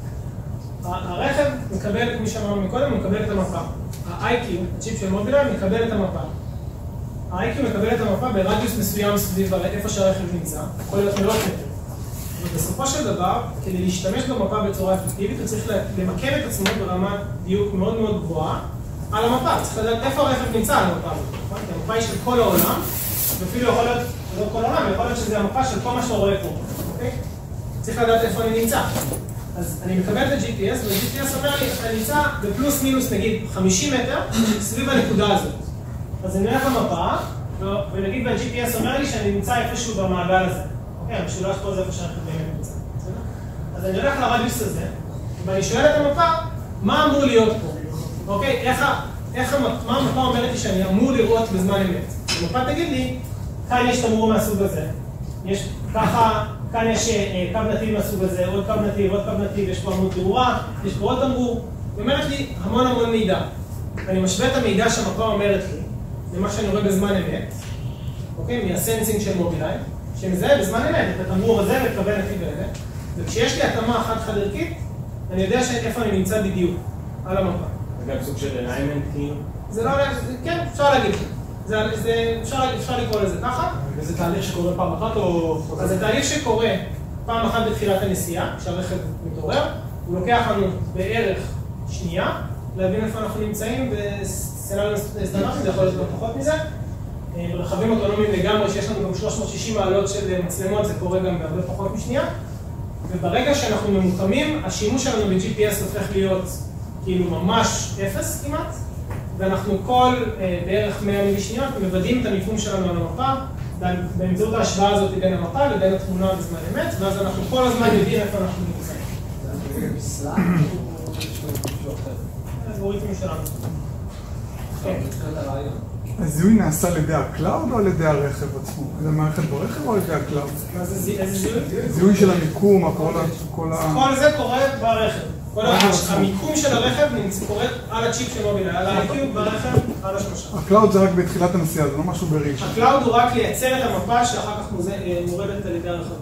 הרכב מקבל, כמו שאמרנו מקודם, הוא מקבל את המפה. ה-IQ, הצ'יפ של מובילאיי, מקבל את המפה. ה-IQ מקבל את המפה ברדיוס מסוים סביב איפה שהרכב נמצא, יכול להיות מאות מטר. ובסופו של דבר, כדי להשתמש במפה בצורה אפקטיבית, הוא צריך למקם את עצמו ברמת דיוק מאוד מאוד גבוהה על המפה. צריך לדעת איפה הרכב נמצא על המפה הזאת. כי המפה היא של כל העולם, ואפילו יכול להיות, לא כל העולם, יכול להיות שזה המפה של כל מה שאתה רואה פה. אוקיי? צריך לדעת איפה אני נמצא. אז אני מקבל את ה-GPS, וה-GPS אומר לי, אתה נמצא בפלוס מינוס נגיד 50 מטר סביב הנקודה הזאת. אז אני הולך למפה, ונגיד ב-GPS אומר לי שאני נמצא איפשהו במעגל הזה. אוקיי, המשולש פה זה איפה שאנחנו באמת נמצא. אז אני הולך לרדיוס הזה, ואני שואל את המפה, מה אמור להיות פה? אוקיי, מה המפה אומרת לי שאני אמור לראות בזמן אמת? המפה תגיד לי, כאן יש תמרור מהסוג הזה. יש ככה, כאן יש קו נתיב מהסוג הזה, עוד קו נתיב, יש פה עמוד תאורה, יש פה עוד תמרור. היא אומרת לי המון מידע. אני משווה את המידע שהמפה אומרת לי, למה שאני רואה בזמן אמת, אוקיי, מהסנסינג של מובילאיי, שמזהה בזמן אמת את התמרור הזה ואת קווי נתיב האלה, וכשיש לי התאמה חד ערכית, אני יודע איפה אני נמצא בדיוק, על המפה. זה גם סוג של אליימנט כאילו? זה לא, כן, אפשר להגיד. אפשר לקרוא לזה ככה. וזה תהליך שקורה פעם אחת או... אז זה תהליך שקורה פעם אחת בתחילת הנסיעה, כשהרכב מתעורר, הוא לוקח לנו בערך שנייה, להבין איפה אנחנו נמצאים בסצנריו סטנדרטי, זה יכול להיות גם פחות מזה. ברכבים אוטונומיים לגמרי, שיש לנו גם 360 מעלות של מצלמות, זה קורה גם בהרבה פחות משנייה. וברגע שאנחנו ממוקמים, השימוש שלנו ב-GPS הופך להיות כאילו ממש אפס כמעט, ואנחנו כל בערך 100 מילי שניות מוודאים את המיקום שלנו על המפה, באמצעות ההשוואה הזאת בין המפה לבין התמונה בזמן אמת, ואז אנחנו כל הזמן יודעים איפה אנחנו נמצאים. האלגוריתמים שלנו. הזיהוי נעשה על ידי הקלאוד או על ידי הרכב עצמו? על ידי המערכת ברכב או על ידי הקלאוד? מה זה איזה זיהוי? זיהוי של המיקום, כל זה קורה ברכב. המיקום של הרכב קורה על הצ'יפ של מובילאיי, על ה-IQ ברכב, על השמשה. הקלאוד זה רק בתחילת הנסיעה, זה לא משהו בריש. הקלאוד הוא רק לייצר את המפה שאחר כך מורדת על ידי הרכב.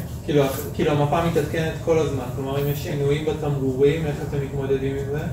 כאילו המפה מתעדכנת כל הזמן, כלומר אם יש שינויים בתמרורים, איך אתם מתמודדים עם זה?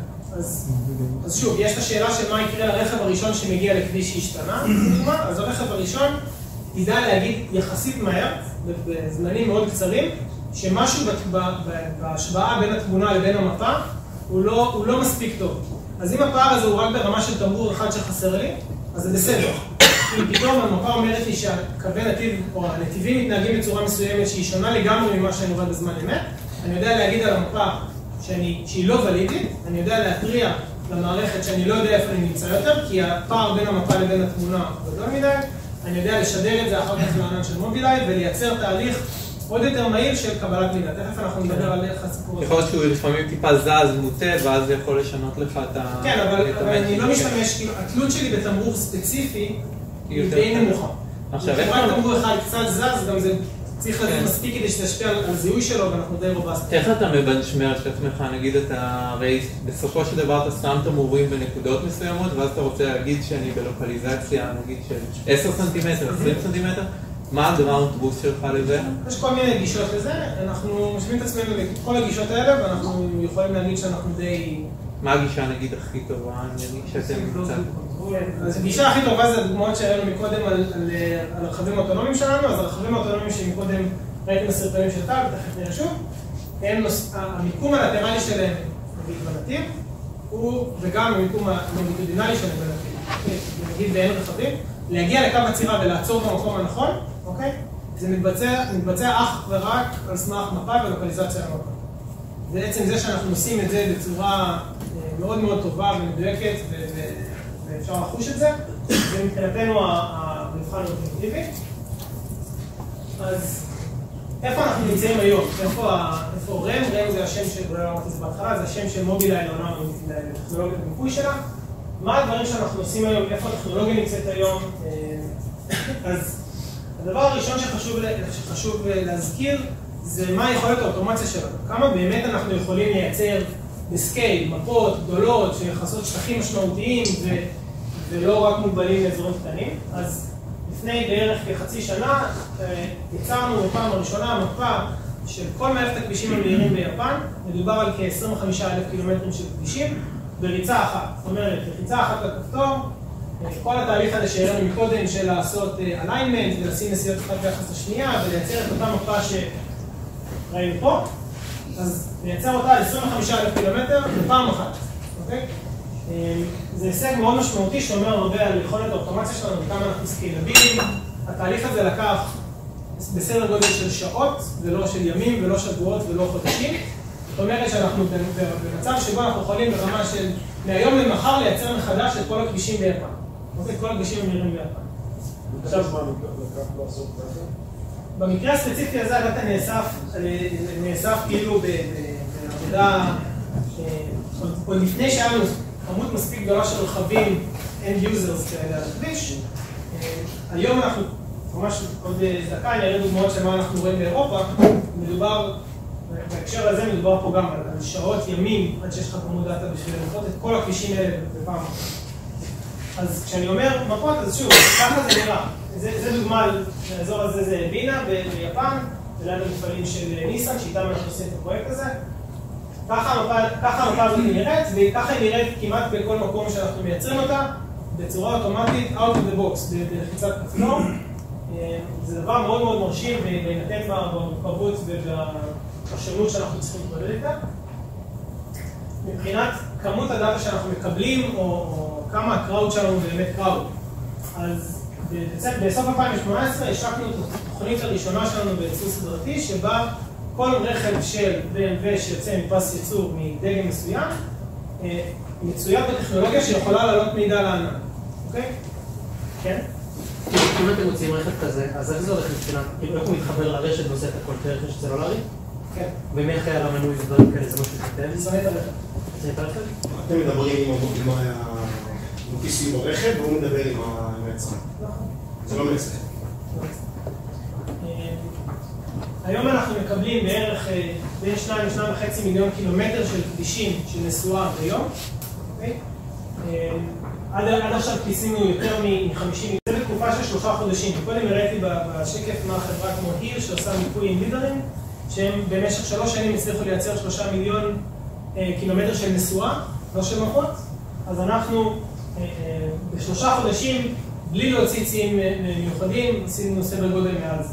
אז שוב, יש את השאלה של מה יקרה לרכב הראשון שמגיע לכביש שהשתנה, אז הרכב הראשון ידע להגיד יחסית מהר, בזמנים מאוד קצרים, שמשהו בהשוואה בין התמונה לבין המפה הוא לא מספיק טוב. אז אם הפער הזה הוא רק ברמה של תמרור אחד שחסר לי, אז זה בסדר. אם פתאום המפה אומרת לי שהקווי נתיב או הנתיבים מתנהגים בצורה מסוימת שהיא שונה לגמרי ממה שאני רואה בזמן אמת, אני יודע להגיד על המפה שהיא לא ולידית, אני יודע להתריע למערכת שאני לא יודע איפה אני נמצא יותר, כי הפער בין המפה לבין התמונה גדול מדי, אני יודע לשדר את זה אחר כך לענן של מובילאיי ולייצר תהליך עוד יותר מהיר של קבלת מידע. תכף אנחנו נדבר על איך הסיפור הזה. יכול להיות שהוא לפעמים טיפה זז, מוטה, ואז זה יכול לשנות לך את ה... כן, אבל אני לא משתמש, התלות שלי בתמרור ספציפי היא די נמוכה. עכשיו, איך רק תמרור אחד קצת זז, גם זה צריך להיות מספיק כדי שתשפיע על זיהוי שלו, ואנחנו די רובסטים. איך אתה מבנצ'מרק לעצמך, נגיד אתה, הרי בסופו של דבר אתה שם תמרורים בנקודות מסוימות, ואז אתה רוצה להגיד שאני בלוקליזציה, נגיד של 10 סנטימטר, 20 סנטימטר, מה הגראונד בוסט שלך לזה? יש כל מיני גישות לזה, אנחנו משווים את עצמנו לכל הגישות האלה, ואנחנו יכולים להגיד שאנחנו די... מה הגישה נגיד הכי טובה, נגיד שאתם קצת... אז הגישה הכי טובה זה הדוגמאות שהראינו מקודם על הרכבים האוטונומיים שלנו, אז הרכבים האוטונומיים שמקודם ראיתם בסרטונים של טל, ותכף נראה שוב, המיקום הלטרלי שלהם בנתיב, וגם המיקום הלונגיטודינלי שלהם בנתיב, נגיד בין רכבים, להגיע לקו עצירה ולעצור במקום הנכון, אוקיי? זה מתבצע אך ורק על סמך מפה ולוקליזציה למפה. בעצם זה שאנחנו עושים את זה בצורה מאוד מאוד טובה ומדויקת, ואפשר לחוש את זה, זה מבחינתנו המבחן האוטומטיבי. אז איפה אנחנו נמצאים היום? איפה רם? רם זה השם של, לא אמרתי את זה בהתחלה, זה השם של מובילאיי לעולם לטכנולוגיית המיפוי שלה. מה הדברים שאנחנו עושים היום? איפה הטכנולוגיה נמצאת היום? אז הדבר הראשון שחשוב להזכיר זה מה יכולת האוטומציה שלנו. כמה באמת אנחנו יכולים לייצר בסקייל, מפות גדולות שיחסות שטחים משמעותיים ולא רק מוגבלים לאזורים קטנים. אז לפני בערך כחצי שנה יצרנו בפעם הראשונה מפה של כל מערכת הכבישים המהירים ביפן. מדובר על כ-25,000 קילומטרים של כבישים בריצה אחת. זאת אומרת, בריצה אחת לכפתור, כל התהליך הזה שהראינו מקודם של לעשות alignment ולשים נסיעות אחת ביחס לשנייה ולייצר את אותה מפה שראינו פה, אז נייצר אותה על 25,000 קילומטר בפעם אחת, אוקיי? זה הישג מאוד משמעותי שאומר הרבה על יכולת האוטומציה שלנו וכמה אנחנו סקיילביליים. התהליך הזה לקח בסדר גודל של שעות ולא של ימים ולא שבועות ולא חודשים. זאת אומרת שאנחנו במצב שבו אנחנו יכולים ברמה של מהיום למחר לייצר מחדש את כל הכבישים ביפן. אוקיי? כל הכבישים המהירים ביפן. עכשיו, במקרה הספציפי הזה הדאטה נאסף כאילו בעבודה, עוד לפני שהיה לנו כמות מספיק גדולה של רכבים end users כאלה על הכביש. היום אנחנו, ממש עוד דקה, אני אראה דוגמאות של מה אנחנו רואים באירופה. מדובר, בהקשר הזה מדובר פה גם על שעות, ימים, עד שיש לך כמות דאטה בשביל למפות את כל הכבישים האלה בפעם אחת. אז כשאני אומר מפות, אז שוב, ככה זה נראה. זה דוגמה, האזור הזה זה בינה ביפן, וליד המפעלים של ניסן, שאיתם אנחנו עושים את הפרויקט הזה. ככה המפה הזאת נראית, וככה היא נראית כמעט בכל מקום שאנחנו מייצרים אותה, בצורה אוטומטית, out of the box, בלחיצת כפתור. זה דבר מאוד מאוד מרשים, בהינתן במורכבות ובפרשנות שאנחנו צריכים להתמודד איתה. מבחינת כמות הדאטה שאנחנו מקבלים, או כמה הקראוד שלנו באמת קראוד. אז בסוף 2018 השקנו את התוכנית הראשונה שלנו בייצור סדרתי, שבה כל רכב של BMW שיוצא מפס ייצור מדגם מסוים, מצויד בטכנולוגיה שיכולה לעלות מידע לענן. אוקיי? כן? אם אתם מוצאים רכב כזה, אז איך זה הולך מבחינת? איך הוא מתחבר לרשת ועושה את הכל כרכש סלולרי? כן. ומי אחראי על המנוי ודברים כאלה, זה משהו שאתם? שונאת הרכב. שונאת הרכב? אתם מדברים עם ה-PC ברכב, והוא מדבר עם היצרן. נכון. זה לא מייצר. היום אנחנו מקבלים בערך בין 2-2.5 מיליון קילומטר של כבישים של נסועה ביום. עד עכשיו כיסינו יותר מ-50, זה בתקופה של 3 חודשים. קודם הראיתי בשקף מה חברה כמו היר שעושה מיפוי עם לידרים, שהם במשך 3 שנים הצליחו לייצר 3 מיליון קילומטר של נסועה, לא של מפות. אז אנחנו ב3 חודשים, בלי להוציא ציים מיוחדים, עשינו סדר גודל מאז.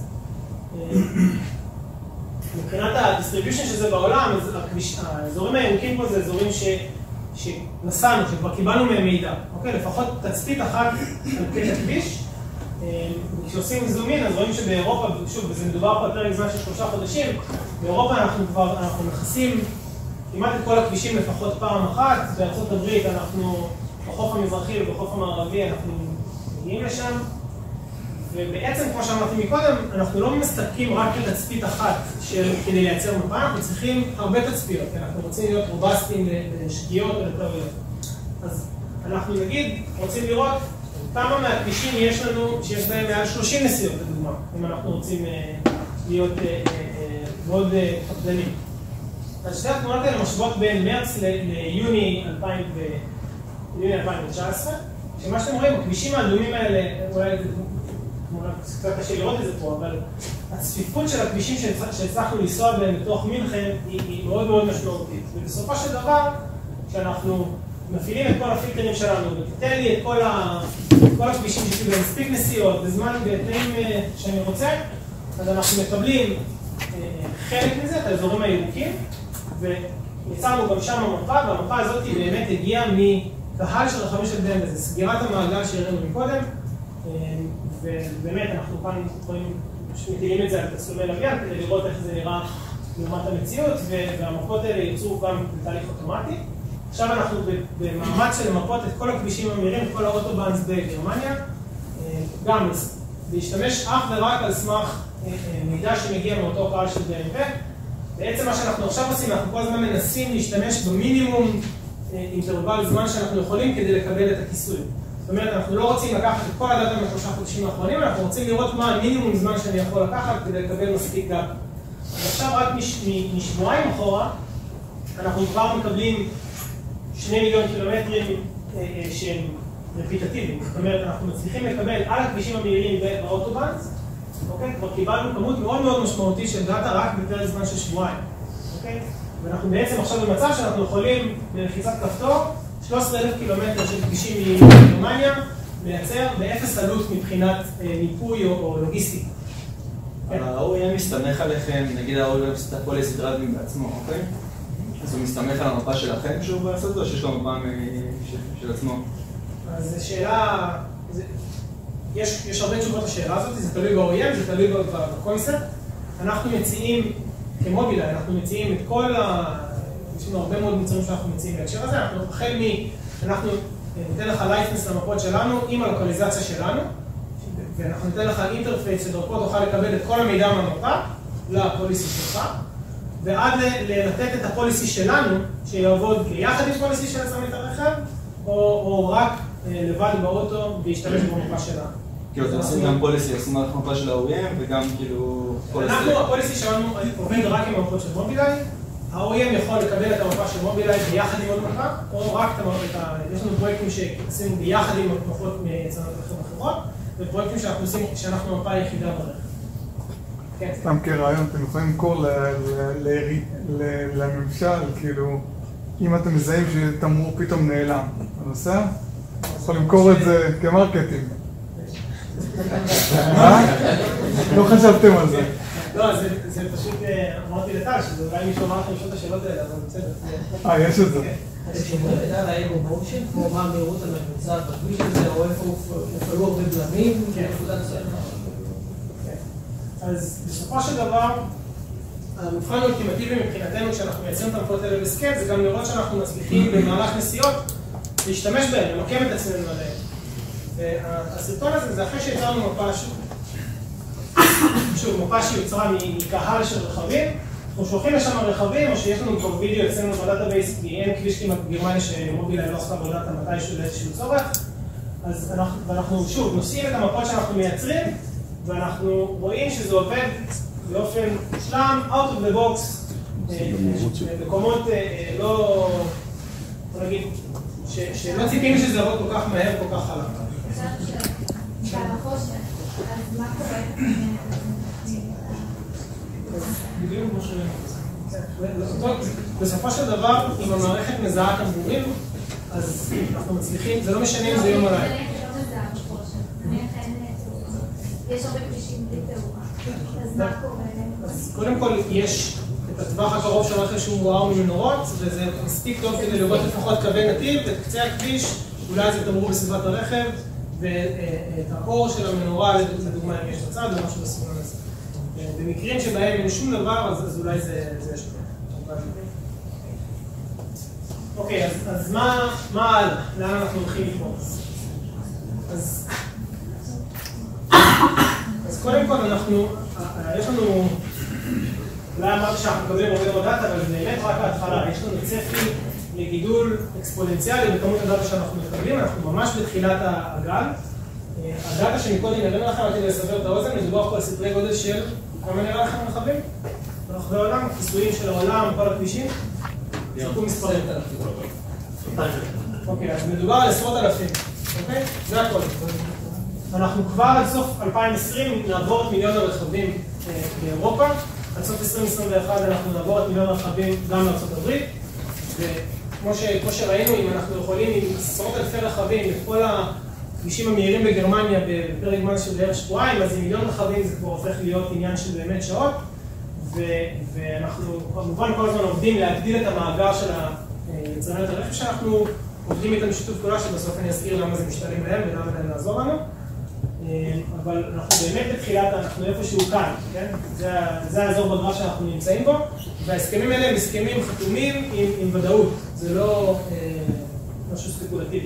מבחינת הדיסטריביושן שזה בעולם, האזורים הירוקים פה זה אזורים שנסענו, שכבר קיבלנו מהם מידע. אוקיי? לפחות תצפית אחת על קטע כביש. כשעושים זומין, אז רואים שבאירופה, שוב, וזה מדובר פה על פרק זמן של 3 חודשים, באירופה אנחנו מכסים כמעט את כל הכבישים לפחות פעם אחת. בארצות הברית אנחנו, בחוף המזרחי ובחוף המערבי, אנחנו מגיעים לשם. ובעצם, כמו שאמרתי מקודם, אנחנו לא מסתפקים רק בתצפית אחת כדי לייצר מפה, אנחנו צריכים הרבה תצפיות, כי אנחנו רוצים להיות רובסטים לשגיאות ולטעויות. אז אנחנו נגיד, רוצים לראות כמה מהכבישים יש לנו שיש בהם מעל 30 נסיעות, לדוגמה, אם אנחנו רוצים להיות מאוד חפדנים. אז שתי התמונות האלה משוות בין מרץ ליוני 2019, שמה שאתם רואים, הכבישים האדומים האלה, אולי קצת קשה לראות את זה פה, אבל הצפיפות של הכבישים שהצלחנו לנסוע בהם בתוך מינכן היא מאוד מאוד משמעותית. ובסופו של דבר, כשאנחנו מפעילים את כל הפילטרים שלנו ותיתן לי את כל הכבישים שיש לי בהם מספיק נסיעות בזמן ובתנאים שאני רוצה, אז אנחנו מקבלים חלק מזה, את האזורים הירוקים, ויצרנו גם שם המפה, והמפה הזאת באמת הגיעה מקהל של רכבים של BMW, זה סגירת המעגל שהראינו מקודם, ובאמת אנחנו כאן מטילים את זה על תצלומי לוויין כדי לראות איך זה נראה לעומת המציאות, והמפות האלה יוצאו גם בתהליך אוטומטי. עכשיו אנחנו במאמץ של למפות את כל הכבישים המהירים, את כל האוטובאנס בגרמניה, גם להשתמש אך ורק על סמך מידע שמגיע מאותו קהל של BMW. בעצם מה שאנחנו עכשיו עושים, אנחנו כל הזמן מנסים להשתמש במינימום אינטרוול זמן שאנחנו יכולים כדי לקבל את הכיסוי. זאת אומרת, אנחנו לא רוצים לקחת את כל הדאטה מ3 חודשים האחרונים, אנחנו רוצים לראות מה המינימום זמן שאני יכול לקחת כדי לקבל מספיק דאטה. אז עכשיו רק משבועיים אחורה, אנחנו כבר מקבלים 2 מיליון קילומטרים שהם רפיטטיביים. זאת אומרת, אנחנו מצליחים לקבל על הכבישים המהירים באוטובאנס, אוקיי? כבר קיבלנו כמות מאוד מאוד משמעותית של דאטה רק בפרק זמן של שבועיים, אוקיי? ואנחנו בעצם עכשיו במצב שאנחנו יכולים בלחיצת כפתור 13,000 קילומטר של כבישים מגרמניה לייצר באפס עלות מבחינת מיפוי או לוגיסטיקה. ה-OEM מסתמך עליכם, נגיד ה-OEM עושה את הפוליסי דרייבים בעצמו, אוקיי? אז הוא מסתמך על המפה שלכם כשהוא בא לעשות את זה, או שיש לו מפה של עצמו? אז זו שאלה, יש הרבה תשובות לשאלה הזאת, זה תלוי ב-OEM, זה תלוי בקונספט. אנחנו מציעים, כמובילאיי, אנחנו מציעים את כל יש לנו הרבה מאוד מוצרים שאנחנו מציעים בהקשר הזה, אנחנו ניתן לך לייסנס למפות שלנו עם הלוקליזציה שלנו, ואנחנו ניתן לך אינטרפייס שדרכו תוכל לקבל את כל המידע מהמפה לפוליסי שלך, ועד לנתת את הפוליסי שלנו, שיעבוד ביחד עם פוליסי של עצמית הרכב, או רק לבד באוטו וישתמש במפה שלנו. כאילו, אתם עושים גם פוליסי, עושים רק מפה של ה-OEM וגם כאילו פוליסי... הפוליסי שלנו עובד רק עם המפות של מובילאיי, ה-OEM יכול לקבל את המפה של מובילאיי ביחד עם עוד מפה, או רק את ה... יש לנו פרויקטים שעשינו ביחד עם מפות מיצרניות רכב אחרות, ופרויקטים שאנחנו המפה היחידה ברכב. סתם כרעיון, אתם יכולים למכור לממשל, כאילו, אם אתם מזהים שתמרור פתאום נעלם, הנוסע, יכול למכור את זה כמרקטינג. לא חשבתם על זה. לא, זה פשוט, אמרתי לטל, שזה אולי מישהו אמר לכם לשאול את השאלות האלה, אבל בסדר. יש את זה. אז כשאומרים לדעת האגו מושן, כמו מה המהירות הממוצעת בכביש הזה, או איפה הופעלו הרבה בלמים, נקודת הסוים. אז בסופו של דבר, המבחן האולטימטיבי מבחינתנו, כשאנחנו מייצרים את המפות האלה בסקייל, זה גם לראות שאנחנו מצליחים במהלך נסיעות להשתמש בהם, למקם את עצמנו עליהם. והסרטון הזה זה אחרי שיצרנו מפה שוב, מפה שיוצרה מקהל של רכבים, אנחנו שולחים לשם רכבים, או שיש לנו כבר וידאו אצלנו בדאטאבייס, כי אין כביש כמעט בגרמניה שמובילאיי לא עשתה בדאטה מתישהו לאיזשהו צורך. אז אנחנו שוב נושאים את המפות שאנחנו מייצרים, ואנחנו רואים שזה עובד באופן מושלם, out of the box, במקומות לא, בוא נגיד, שלא ציפינו שזה יעבוד כל כך מהר, כל כך חלק. בחושך, אז מה קורה? בדיוק כמו בסופו של דבר, אם המערכת מזהה תמרורים, אז אנחנו מצליחים, זה לא משנה אם זה יום או לילה. יש הרבה כבישים בלי תאורה, אז מה קורה? אז קודם כל יש את הטווח הקרוב של רכב שהוא מואר ממנורות, וזה מספיק טוב כדי לראות לפחות קווי נתיב, את קצה הכביש, אולי זה תמרור בסביבת הרכב, ואת האור של המנורה, לדוגמה אם יש בצד או משהו בסגנון הזה. במקרים שבהם אין שום דבר, אז אולי זה ישפיע. אוקיי, אז מה הלאה? לאן אנחנו הולכים לקרוא? אז קודם כל יש לנו, אולי אמרתי שאנחנו מקבלים הרבה דאטה, אבל זה באמת רק ההתחלה. יש לנו צפי לגידול אקספוננציאלי בכמות הדאטה שאנחנו מקבלים, אנחנו ממש בתחילת הגל. הדאטה שמקודם נראה לכם, כדי לסבר את האוזן, מדובר פה על סדרי גודל של כמה נראה לכם רכבים? ברחבי העולם, כיסויים של העולם, כל הכבישים? סיכום מספרים. אוקיי, אז מדובר על עשרות אלפים, אוקיי? זה הכל. אנחנו כבר עד סוף 2020 נעבור את מיליון הרכבים באירופה, עד סוף 2021 אנחנו נעבור את מיליון הרכבים גם לארצות הברית, וכמו שראינו, אם אנחנו יכולים עם עשרות אלפי רכבים את כל הכבישים המהירים בגרמניה בפרק זמן של בערך שבועיים, אז עם מיליון רכבים זה כבר הופך להיות עניין של באמת שעות, ואנחנו כמובן כל הזמן עובדים להגדיל את המאגר של יצרניות הרכב שאנחנו עובדים איתם בשיתוף פעולה, שבסוף אני אזכיר למה זה משתלם להם ולמה להם לעזור לנו. אבל אנחנו באמת בתחילת, אנחנו איפשהו כאן, כן? זה האזור בגרף שאנחנו נמצאים בו, וההסכמים האלה הם הסכמים חתומים עם ודאות, זה לא משהו ספקולטיבי.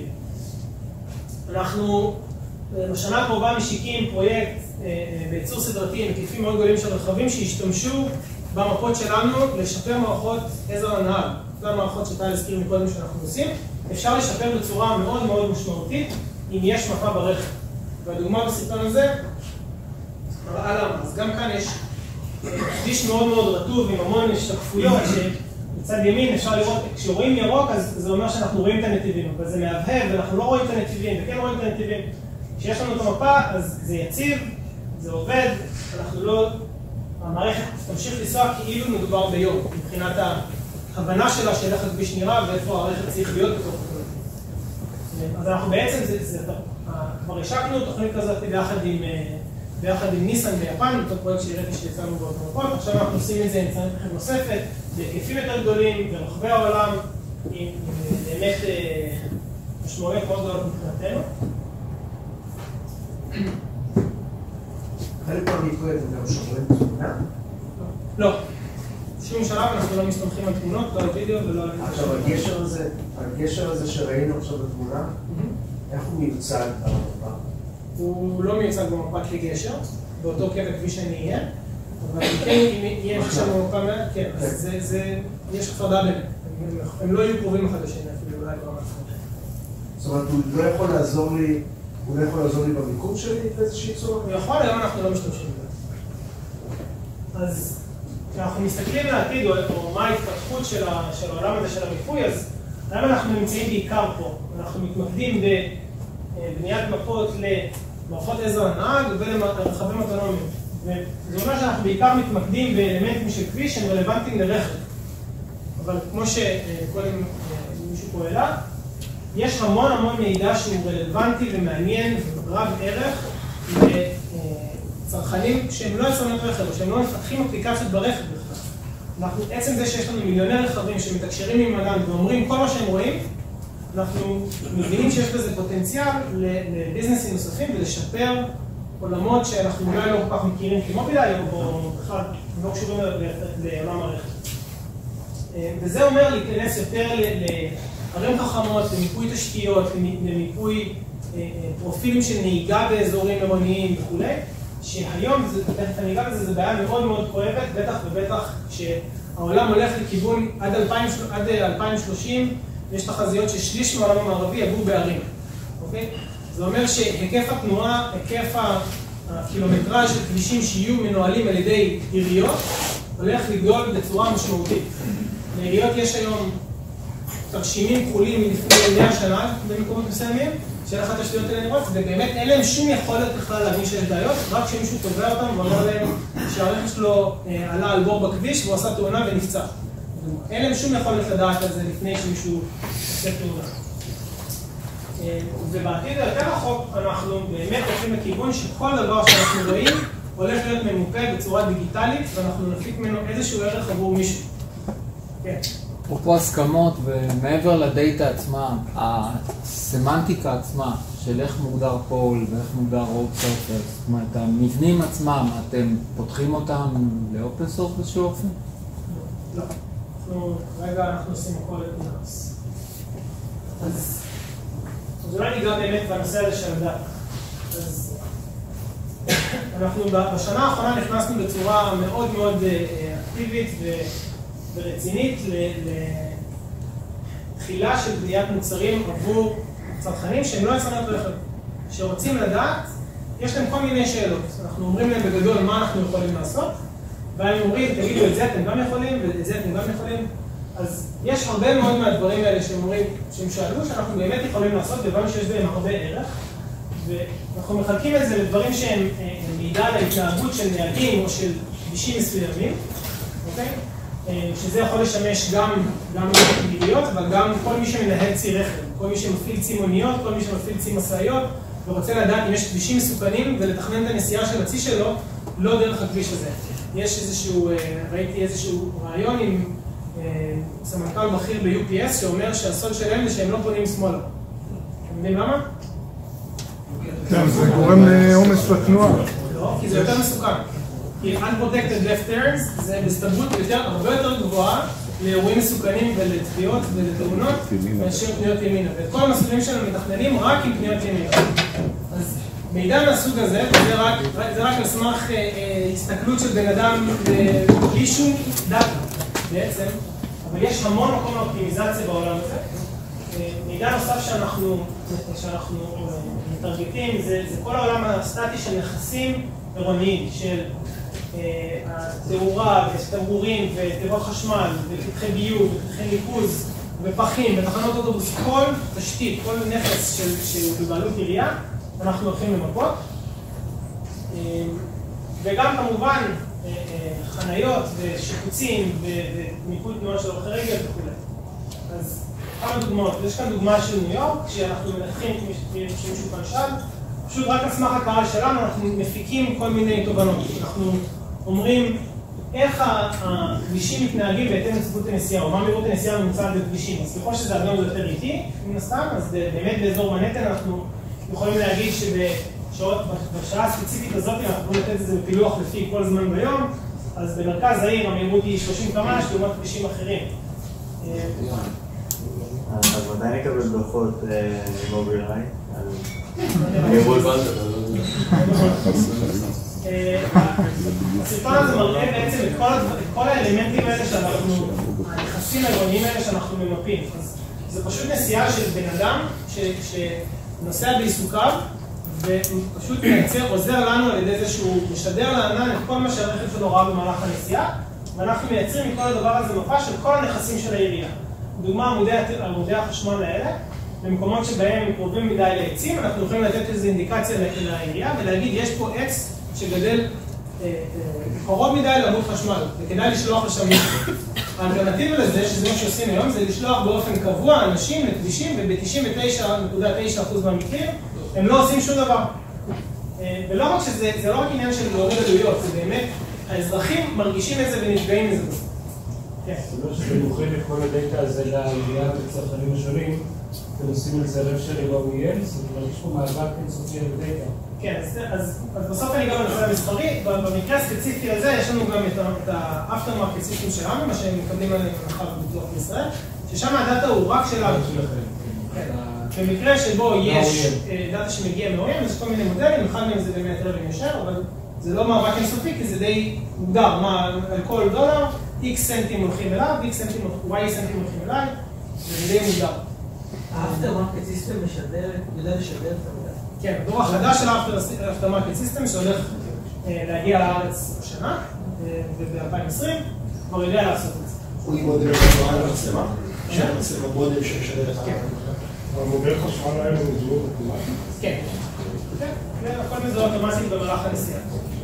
אנחנו בשנה הקרובה משיקים פרויקט בייצור סדרתי עם היקפים מאוד גדולים של רכבים שישתמשו במפות שלנו לשפר מערכות עזר לנהג. זה המערכות שטל הזכיר מקודם שאנחנו עושים. אפשר לשפר בצורה מאוד מאוד משמעותית אם יש מפה ברכב. והדוגמה בסרטון הזה, מראה למה. אז גם כאן יש כביש מאוד מאוד רטוב עם המון השתקפויות שבצד ימין אפשר לראות, כשרואים ירוק אז זה אומר שאנחנו רואים את הנתיבים, אבל זה מהבהב ואנחנו לא רואים את הנתיבים וכן רואים את הנתיבים. כשיש לנו את המפה אז זה יציב, זה עובד, אנחנו לא, המערכת תמשיך לנסוע כאילו מדובר ביום, מבחינת ההבנה שלה של איך הכביש נראה ואיפה הרכב צריך להיות בתוך הכביש. אז אנחנו בעצם, כבר השקנו תוכנית כזאת ביחד עם ניסן ביפן, אותו פרויקט שהראיתי שיצאנו בעוד מפות, עכשיו אנחנו עושים את זה עם צנת רכב נוספת, בהיקפים יותר גדולים, ברחבי העולם, עם באמת משמעויות מאוד גדולות מבחינתנו. חלק מהמיפוי אתם גם שומרים תמונה? לא. בשום שלב אנחנו לא מסתמכים על תמונות, לא על וידאו ולא על... עכשיו, הגשר הזה שראינו עכשיו בתמונה, איך הוא מיוצג במפה? הוא לא מיוצג במפה כגשר, באותו קטע כפי שאני אהיה, אבל כן, אם יהיה שם במפה, כן, אז יש הפרדה ביניהם. הם לא יהיו קרובים אחד לשני, אפילו אולי ברמה אחרת. זאת אומרת, הוא לא יכול לעזור לי במיקום שלי באיזושהי צורה? הוא יכול, היום אנחנו לא משתמשים בזה. אז כשאנחנו מסתכלים לעתיד, או מה ההתפתחות של העולם הזה של המיפוי, אז היום אנחנו נמצאים בעיקר פה. אנחנו מתמקדים בבניית מפות למערכות עזר לנהג ולרכבים אוטונומיים. וזה אומר שאנחנו בעיקר מתמקדים באלמנטים של כביש שהם רלוונטיים לרכב. אבל כמו שקודם מישהו פה העלה, יש המון מידע שהוא רלוונטי ומעניין ורב ערך לצרכנים שהם לא יצרניות רכב, או שהם לא מפתחים אפליקציות ברכב בכלל. עצם זה שיש לנו מיליוני רכבים שמתקשרים עם הנהג ואומרים כל מה שהם רואים, אנחנו מבינים שיש בזה פוטנציאל לביזנסים נוספים ולשפר עולמות שאנחנו אולי לא כל כך מכירים כמובילאיי, או בכלל לא קשורים לעולם הרכב. וזה אומר להיכנס יותר ערים חכמות, למיפוי תשתיות, למיפוי פרופילים של נהיגה באזורים עירוניים וכו', שהיום, תכף אני אגע לזה, זו בעיה מאוד מאוד כואבת, בטח ובטח כשהעולם הולך לכיוון עד 2030, יש תחזיות ששליש מהעולם המערבי יגור בערים, אוקיי? זה אומר שהיקף התנועה, היקף הקילומטראז' של כבישים שיהיו מנוהלים על ידי עיריות, הולך לגדול בצורה משמעותית. לעיריות יש היום תרשימים כחולים מלפני 100 שנה במקומות מסוימים, של אחת השטויות האלה נראות, ובאמת אין להם שום יכולת בכלל להבין שיש בעיות, רק כשמישהו תובע אותם ואומר להם שהרכב שלו עלה על בור בכביש והוא עשה תאונה ונפצע. אין להם שום יכולת לדעת על זה לפני שמישהו עושה תאונה. ובעתיד היותר רחוק אנחנו באמת הולכים לכיוון שכל דבר שאנחנו רואים הולך להיות ממופה בצורה דיגיטלית ואנחנו נפיק ממנו איזשהו ערך עבור מישהו. כן. אפרופו הסכמות ומעבר לדאטה עצמה, הסמנטיקה עצמה של איך מוגדר פול ואיך מוגדר רוד סרפס, זאת אומרת, המבנים עצמם, אתם פותחים אותם לאופן סורס בשביל אופן? לא. רגע אנחנו עושים הכל אינאוס. אז אולי ניגע באמת בנושא הזה של הדאטה. אז אנחנו בשנה האחרונה נכנסנו בצורה מאוד מאוד אקטיבית ורצינית לתחילה של בניית מוצרים עבור צרכנים שהם לא יצרניות רכב, שרוצים לדעת, יש להם כל מיני שאלות. אנחנו אומרים להם בגדול מה אנחנו יכולים לעשות, והם אומרים, תגידו, את זה אתם גם יכולים, ואת זה אתם גם יכולים. אז יש הרבה מאוד מהדברים האלה שהם אומרים, שהם שאלו, שאנחנו באמת יכולים לעשות, דבר שיש בהם הרבה ערך, ואנחנו מחלקים את זה לדברים שהם מידע על ההתנהגות של נהגים או של כבישים מסוימים, אוקיי? שזה יכול לשמש גם עיריות, אבל גם כל מי שמנהל צי רכב, כל מי שמפעיל צי מוניות, כל מי שמפעיל צי משאיות, ורוצה לדעת אם יש כבישים מסוכנים ולתכנן את הנסיעה של הצי שלו, לא דרך הכביש הזה. יש איזשהו, ראיתי איזשהו רעיון עם סמנכ"ל בכיר ב-UPS שאומר שהסוד שלהם זה שהם לא פונים שמאלה. אתם יודעים למה? כן, זה גורם לעומס לתנועה. לא, כי זה יותר מסוכן. כי unprotected left turns זה בהסתברות הרבה יותר גבוהה לאירועים מסוכנים ולתביעות ולתאונות מאשר פניות ימינה. ואת כל המסלולים שלנו מתכננים רק עם פניות ימינה. אז מידע מהסוג הזה, זה רק על סמך הסתכלות של בן אדם בלי שום דאטה בעצם, אבל יש המון מקום לאופטימיזציה בעולם הזה. מידע נוסף שאנחנו מטרגטים זה כל העולם הסטטי של נכסים עירוניים, של התאורה ותאורים ותיבות חשמל ופתחי ביוב ופתחי ניקוז ופחים ותחנות אוטובוס, כל תשתית, כל נכס שהוא בבעלות עירייה, אנחנו הולכים למפות. וגם כמובן חניות ושיפוצים ומיקוד תנועה של הולכי רגל וכו'. אז כמה דוגמאות. יש כאן דוגמה של ניו יורק, כשאנחנו מנתחים שמישהו כאן שאל, פשוט רק על סמך הקהל שלנו אנחנו מפיקים כל מיני תובנות. אנחנו אומרים איך הכבישים מתנהגים בהתאם לצפיפות הנסיעה, או מה מהירות הנסיעה הממוצעת בכבישים. אז ככל שזה אדום זה יותר איטי, מן הסתם, אז באמת באזור מנהטן אנחנו יכולים להגיד בשעה הספציפית הזאת אנחנו יכולים לתת את זה בפילוח לפי כל זמן ביום, אז במרכז העיר המהירות היא 30 קמ"ש לעומת כבישים אחרים. אז מתי נקבל דוחות ממובילאיי? מהירות הסרטון הזה מראה בעצם את כל האלמנטים האלה שאנחנו, הנכסים העירוניים האלה שאנחנו ממפים. אז זה פשוט נסיעה של בן אדם שנוסע בעיסוקיו ופשוט עוזר לנו על ידי זה שהוא משדר לענן את כל מה שהרכב שלו ראה במהלך הנסיעה, ואנחנו מייצרים מכל הדבר הזה מפה של כל הנכסים של העירייה. דוגמה, עמודי החשמל האלה, במקומות שבהם קרובים מדי לעצים, אנחנו יכולים לתת איזו אינדיקציה לעירייה ולהגיד, יש פה עץ שגדל קרוב מדי לעמוד חשמל, וכדאי לשלוח לשם מישהו. האלטרנטיבה לזה, שזה מה שעושים היום, זה לשלוח באופן קבוע אנשים לכבישים, וב-99.9% מהמקרים הם לא עושים שום דבר. ולא רק שזה, זה לא רק עניין של להוריד עלויות, זה באמת, האזרחים מרגישים את זה ונפגעים מזה. זה לא שאתם מוכרים את כל הדאטה הזה לעירייה בצרכנים השונים, אתם עושים את זה לב שלי ב-OEM, זאת אומרת, יש פה מאבק אינסופי על דאטה. כן, אז בסוף אני גם בנושא המסחרי, במקרה הספציפי הזה יש לנו גם את האפטר-מרקט סיסטם שלנו, מה שהם מקבלים עליהם הנחה בביטוח בישראל, ששם הדאטה הוא רק שלנו. במקרה שבו יש דאטה שמגיע מ-OEM, יש כל מיני מודלים, אחד מהם זה באמת רבן ישר, אבל זה לא מאבק אינסופי, כי זה די מוגדר, מה, על כל דולר, X סנטים הולכים אליו, Y סנטים הולכים אליי, זה די מוגדר. האפטר מרקט סיסטם יודע לשדר את המידע. כן, הדור החדש של האפטר מרקט סיסטם שהולך להגיע לארץ השנה, וב-2020, כבר יודע לעשות את זה. הוא עם מודל שמשדר על המצלמה? שהמצלמה מודל שמשדר את המצלמה. המודל חשמל האלה הוא מזוהה אוטומטית? כן. הכל מזוהה אוטומטית במהלך הנסיעה.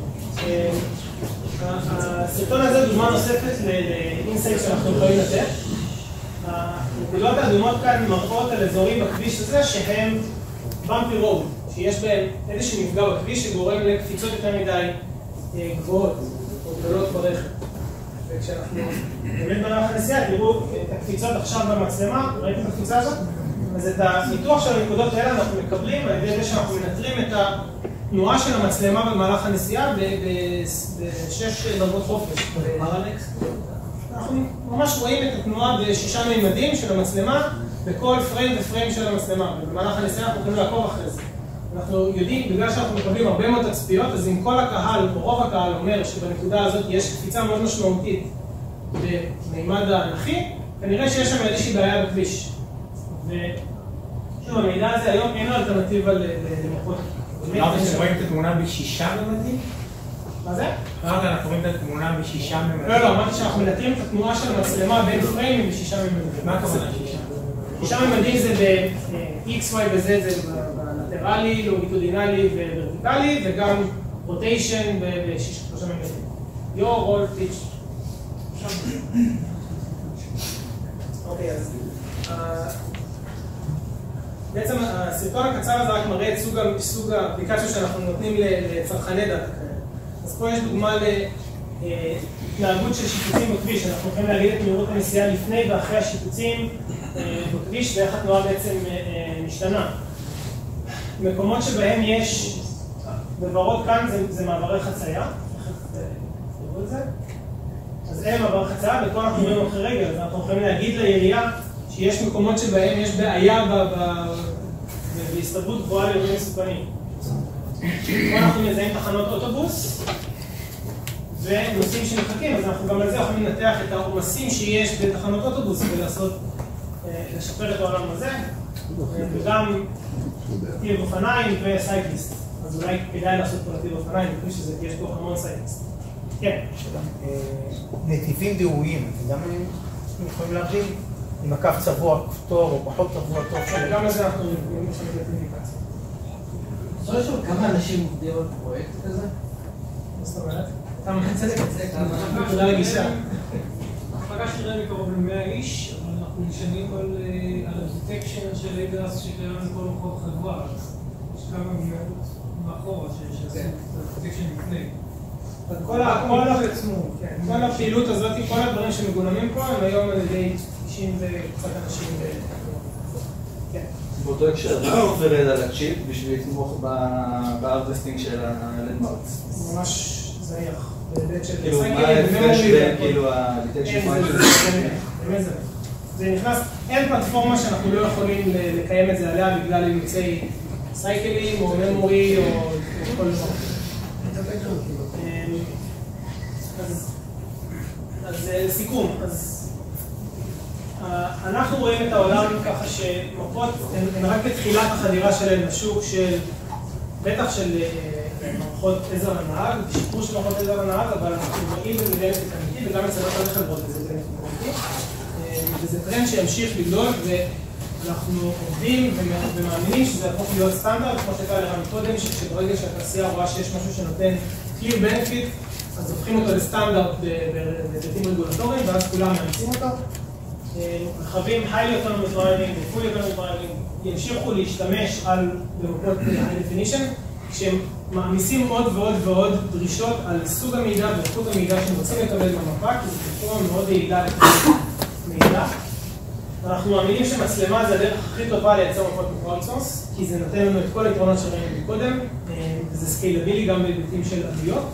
הסרטון הזה דוגמה נוספת לאינסייט שאנחנו יכולים לתת. הנקודות האדומות כאן מראות על אזורים בכביש הזה שהם במפי רוד, שיש בהם איזשהו מפגע בכביש שגורם לקפיצות יותר מדי גבוהות או גדולות ברכב. וכשאנחנו באמת במהלך הנסיעה, תראו את הקפיצות עכשיו במצלמה, ראיתם את הקפיצה הזאת? אז את הניתוח של הנקודות האלה אנחנו מקבלים על ידי זה שאנחנו מנטרים את התנועה של המצלמה במהלך הנסיעה ב6 דרגות חופש. אנחנו ממש רואים את התנועה ב6 מימדים של המצלמה בכל פריים ופריים של המצלמה, ובמהלך הנסיעה אנחנו יכולים לעקוב אחרי זה. אנחנו יודעים, בגלל שאנחנו מקבלים הרבה מאוד תצפיות, אז אם כל הקהל, או רוב הקהל אומר שבנקודה הזאת יש קפיצה מאוד משמעותית במימד האנכי, כנראה שיש שם איזושהי בעיה בכביש. ושוב, המידע הזה היום אין לו אלטרנטיבה למפות. אנחנו רואים את התמונה ב6 ממדים? מה זה? אנחנו רואים את התמונה ב6 ממדים. לא, אמרתי שאנחנו מנטרים את התנועה של המצלמה בין פריימים ב6 ממדים. מה הכוונה 6? 6 ממדים זה ב-X, Y ו-Z, זה בלטרלי, לונגיטודינלי וורטיקלי, וגם רוטיישן ב3 ממדים. יור, רול, פיץ'. אוקיי, אז בעצם הסרטון הקצר הזה רק מראה את סוג האפליקציות שאנחנו נותנים לצרכני דאטה. אז פה יש דוגמה להתנהגות של שיפוצים בכביש. אנחנו יכולים להגיד את מהירות הנסיעה לפני ואחרי השיפוצים בכביש ואיך התנועה בעצם משתנה. מקומות שבהם יש, בוורוד כאן זה מעברי חצייה. תראו את זה. אז אלה מעבר חצייה, ופה אנחנו רואים אחרי רגל, אז אנחנו יכולים להגיד לעירייה שיש מקומות שבהם יש בעיה בהסתברות גבוהה לאירועים מסוכנים. פה אנחנו מזהים תחנות אוטובוס ונוסעים שמחכים, אז אנחנו גם על זה יכולים לנתח את העומסים שיש בתחנות אוטובוס ולעשות, לשפר את העולם הזה, וגם נתיב אופניים וסייקליסט. אז אולי כדאי לעשות פה נתיב אופניים, אני חושב שיש פה המון סייקליסט. כן. נתיבים דיוריים, וגם הם יכולים להבין אם הקו צבוע טוב או פחות צבוע טוב. גם לזה אנחנו יכולים לשנות את האינדיקציה. אפשר לשאול כמה אנשים עובדים על פרויקט כזה? מה זאת אומרת? כמה מקצה לקצה, כמה תודה לגישה. פגשתי רמי קרוב ל100 איש, אבל אנחנו נשענים על הדטקשן של AWS שקיים לכל מקום חברה. יש כמה מיעוט מאחורה שעשו את הדטקשן לפני. כל הפעילות הזאת, כל הדברים שמגונמים פה הם היום על ידי 90 וקצת אנשים. באותו הקשר, למה הוא עובד על הצ'יפ בשביל לתמוך בארטסטינג של הלנדמרקס? ממש זהיח. כאילו, מה ההפרש בין כאילו הדיטקשן פוינט של זה? באמת זה. זה נכנס, אין פלטפורמה שאנחנו לא יכולים לקיים את זה עליה בגלל אילוצי סייקלים או ממורי או כל דבר. אז לסיכום, אנחנו רואים את העולם ככה שמפות הן רק בתחילת החדירה שלהן לשוק של, בטח של מערכות עזר לנהג, שיפור של מערכות עזר לנהג, אבל אנחנו רואים במדיניות אמיתי וגם אצל אותן חברות את זה באמת אמיתי. וזה טרנד שימשיך לגדול ואנחנו עובדים ומאמינים שזה יהפוך להיות סטנדרט, כמו שקרה לרמי קודם, שברגע שהתעשייה רואה שיש משהו שנותן clear benefit, אז הופכים אותו לסטנדרט בהיבטים רגולטוריים, ואז כולם מאמצים אותו. רכבים highly autonomous driving ו-fully autonomous driving ימשיכו להשתמש על במפות high definition, כשהם מעמיסים עוד ועוד ועוד דרישות על סוג המידע ואיכות המידע שהם רוצים לקבל במפה, כי זו פלטפורמה מאוד יעילה לקבל מידע. אנחנו מאמינים שמצלמה זה הדרך הכי טובה לייצר מפות מ-crowd source, כי זה נותן לנו את כל היתרונות שראינו קודם, וזה סקיילבילי גם בהיבטים של עלויות.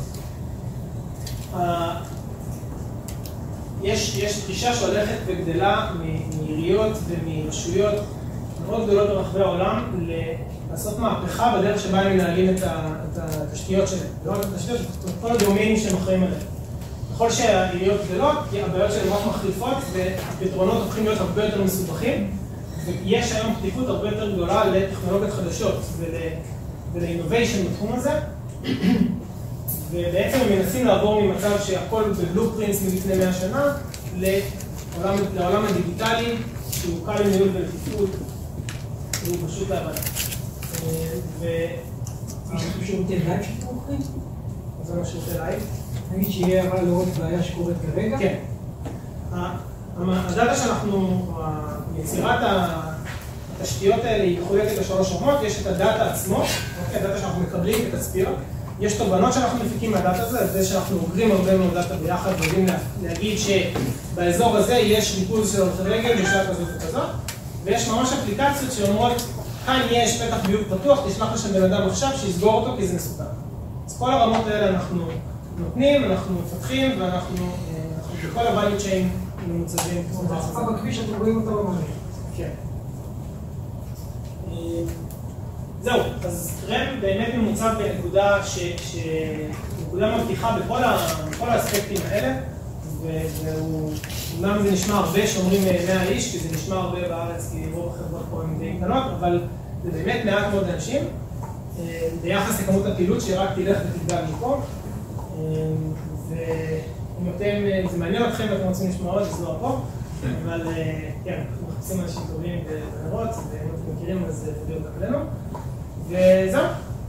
יש דרישה שהולכת וגדלה מעיריות ומרשויות. חברות גדולות ברחבי העולם לעשות מהפכה בדרך שבה הם מנהלים את התשתיות שלהם. לא רק את התשתיות, את כל הדומיינים שהם אחראים עליהם. ככל שהעיריות גדולות, הבעיות שלהם רק מחריפות והפתרונות הופכים להיות הרבה יותר מסובכים. ויש היום פתיחות הרבה יותר גדולה לטכנולוגיות חדשות ולאינוביישן בתחום הזה. ובעצם הם מנסים לעבור ממצב שהכל בבלופרינטס מלפני 100 שנה לעולם הדיגיטלי, שהוא קל לניהול ולתפעול, הוא פשוט להבנה. שירותי לייב שאתם מוכרים? זה מה שירותי לייב. נגיד שיהיה אבל לא עוד בעיה שקורית כרגע? כן. הדאטה שאנחנו, יצירת התשתיות האלה היא מחולקת לשלוש רמות, יש את הדאטה עצמו, הדאטה שאנחנו מקבלים כתצפיות, יש תובנות שאנחנו מפיקים מהדאטה הזה, זה שאנחנו אוגרים הרבה מאוד דאטה ביחד ויודעים להגיד שבאזור הזה יש ריכוז של הולכי רגל בשעה כזאת וכזאת, ויש ממש אפליקציות שאומרות, כאן יש פתח ביוב פתוח, תשלח לשם בן אדם עכשיו שיסגור אותו כי זה מסוכן. אז כל הרמות האלה אנחנו נותנים, אנחנו מפתחים ואנחנו בכל ה-value chain ממוצבים. ההצפה בכביש אתם רואים אותה במערכת. כן. זהו, אז רם באמת ממוצב בנקודה נקודה מבטיחה בכל האספקטים האלה, ואומנם זה נשמע הרבה שאומרים 100 איש, כי זה נשמע הרבה בארץ, כי רוב החברות פה הן די קטנות, אבל זה באמת מעט מאוד אנשים, ביחס לכמות הפעילות שרק תלך ותגדל מפה, ואם אתם, זה מעניין אתכם ואתם רוצים לשמוע עוד, אז לא פה, אבל כן, אנחנו מחפשים אנשים טובים בנרות, ואם אתם מכירים אז תביאו אותם אלינו, וזהו.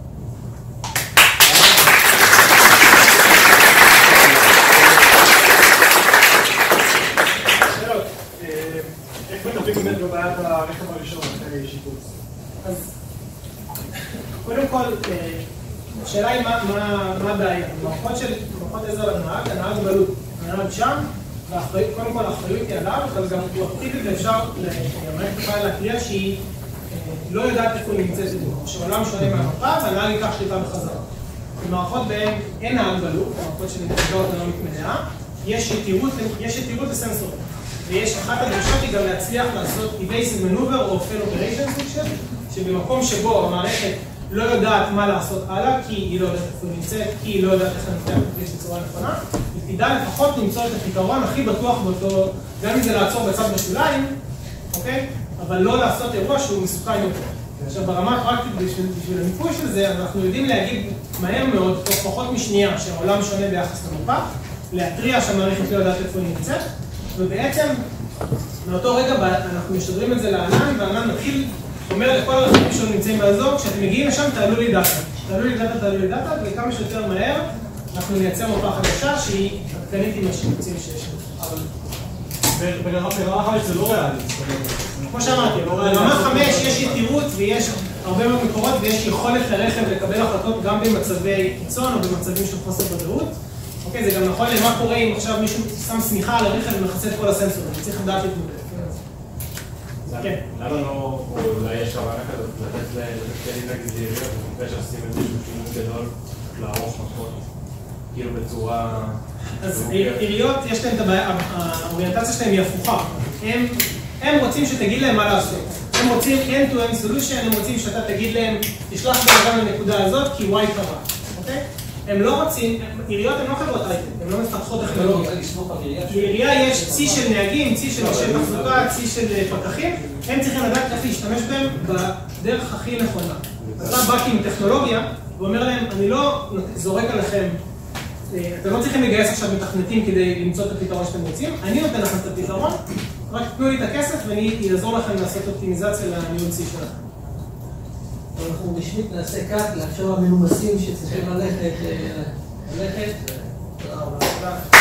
שאלות, איך מטפלים באמת בבעיית הרכב הראשון אחרי שיפוץ? אז קודם כל, השאלה היא מה הבעיה. במערכות עזר לנהג, הנהג בלוט, הנהג שם, קודם כל האחריות היא עליו, אבל גם הוא אקטיבי ואפשר למערכת יכולה להקריאה שהיא לא יודעת איפה היא נמצאת בו, שעולם שונה מהמפה והנהג ייקח שליטה בחזרה. במערכות בהן אין נהג בלוט, במערכות שנקראות אוטונומית מלאה, יש יתירות לסנסורים. ויש אחת הדרישות היא גם להצליח לעשות evasive maneuver או fail operation function, שבמקום שבו המערכת לא יודעת מה לעשות הלאה, כי היא לא יודעת איפה היא נמצאת, כי היא לא יודעת איך לנתח את הכביש בצורה נכונה, היא תדע לפחות למצוא את הפתרון הכי בטוח באותו, גם אם זה לעצור בצד בשוליים, אוקיי? אבל לא לעשות אירוע שהוא מסוכן יותר. עכשיו ברמה הפרקטית בשביל המיפוי של זה, אנחנו יודעים להגיד מהר מאוד, תוך פחות משנייה, שהעולם שונה ביחס למפה, להתריע שהמערכת לא יודעת איפה היא נמצאת, ובעצם מאותו רגע אנחנו משדרים את זה לענן, והענן מתחיל אומר לכל הרכבים שנמצאים באזור, כשאתם מגיעים לשם תעלו לי דאטה. תעלו לי דאטה, וכמה שיותר מהר אנחנו נייצר מפה חדשה שהיא עדכנית עם השיפוצים שיש לנו. אבל ברמה 5 זה לא ריאלי. כמו שאמרתי, ברמה 5 יש יתירות ויש הרבה מאוד מקורות ויש יכולת לרכב לקבל החלטות גם במצבי קיצון או במצבים של חוסר ודאות. אוקיי, זה גם נכון למה קורה אם עכשיו מישהו שם שמיכה על הרכב ומכסה את כל הסנסורים, אני צריך לדעת להתמודד. למה לא, אולי יש כוונה כזאת, לתת כלים נגד לעיריות, במקרה שעושים איזשהו שינוי גדול, לערוך מפות, כאילו בצורה... אז עיריות, יש להם את הבעיה, האוריינטציה שלהם היא הפוכה. הם רוצים שתגיד להם מה לעשות. הם רוצים end-to-end solution, הם רוצים שאתה תגיד להם, תשלח בן אדם לנקודה הזאת, כי Y קרה, אוקיי? הם לא רוצים, עיריות הן לא חברות הייטק, הן לא מפתחות טכנולוגיה. לעירייה יש צי של נהגים, צי של אנשי תחזוקה, צי של פקחים, הם צריכים לדעת איך להשתמש בהם בדרך הכי נכונה. אז אתה בא עם טכנולוגיה, ואומר להם, אני לא זורק עליכם, אתם לא צריכים לגייס עכשיו מתכנתים כדי למצוא את הפתרון שאתם רוצים, אני נותן לכם את הפתרון, רק תנו לי את הכסף ואני אעזור לכם לעשות אופטימיזציה לניהול צי שלכם. אנחנו רשמית נעשה קאט לאפשר למנומסים שצריכים ללכת. תודה רבה.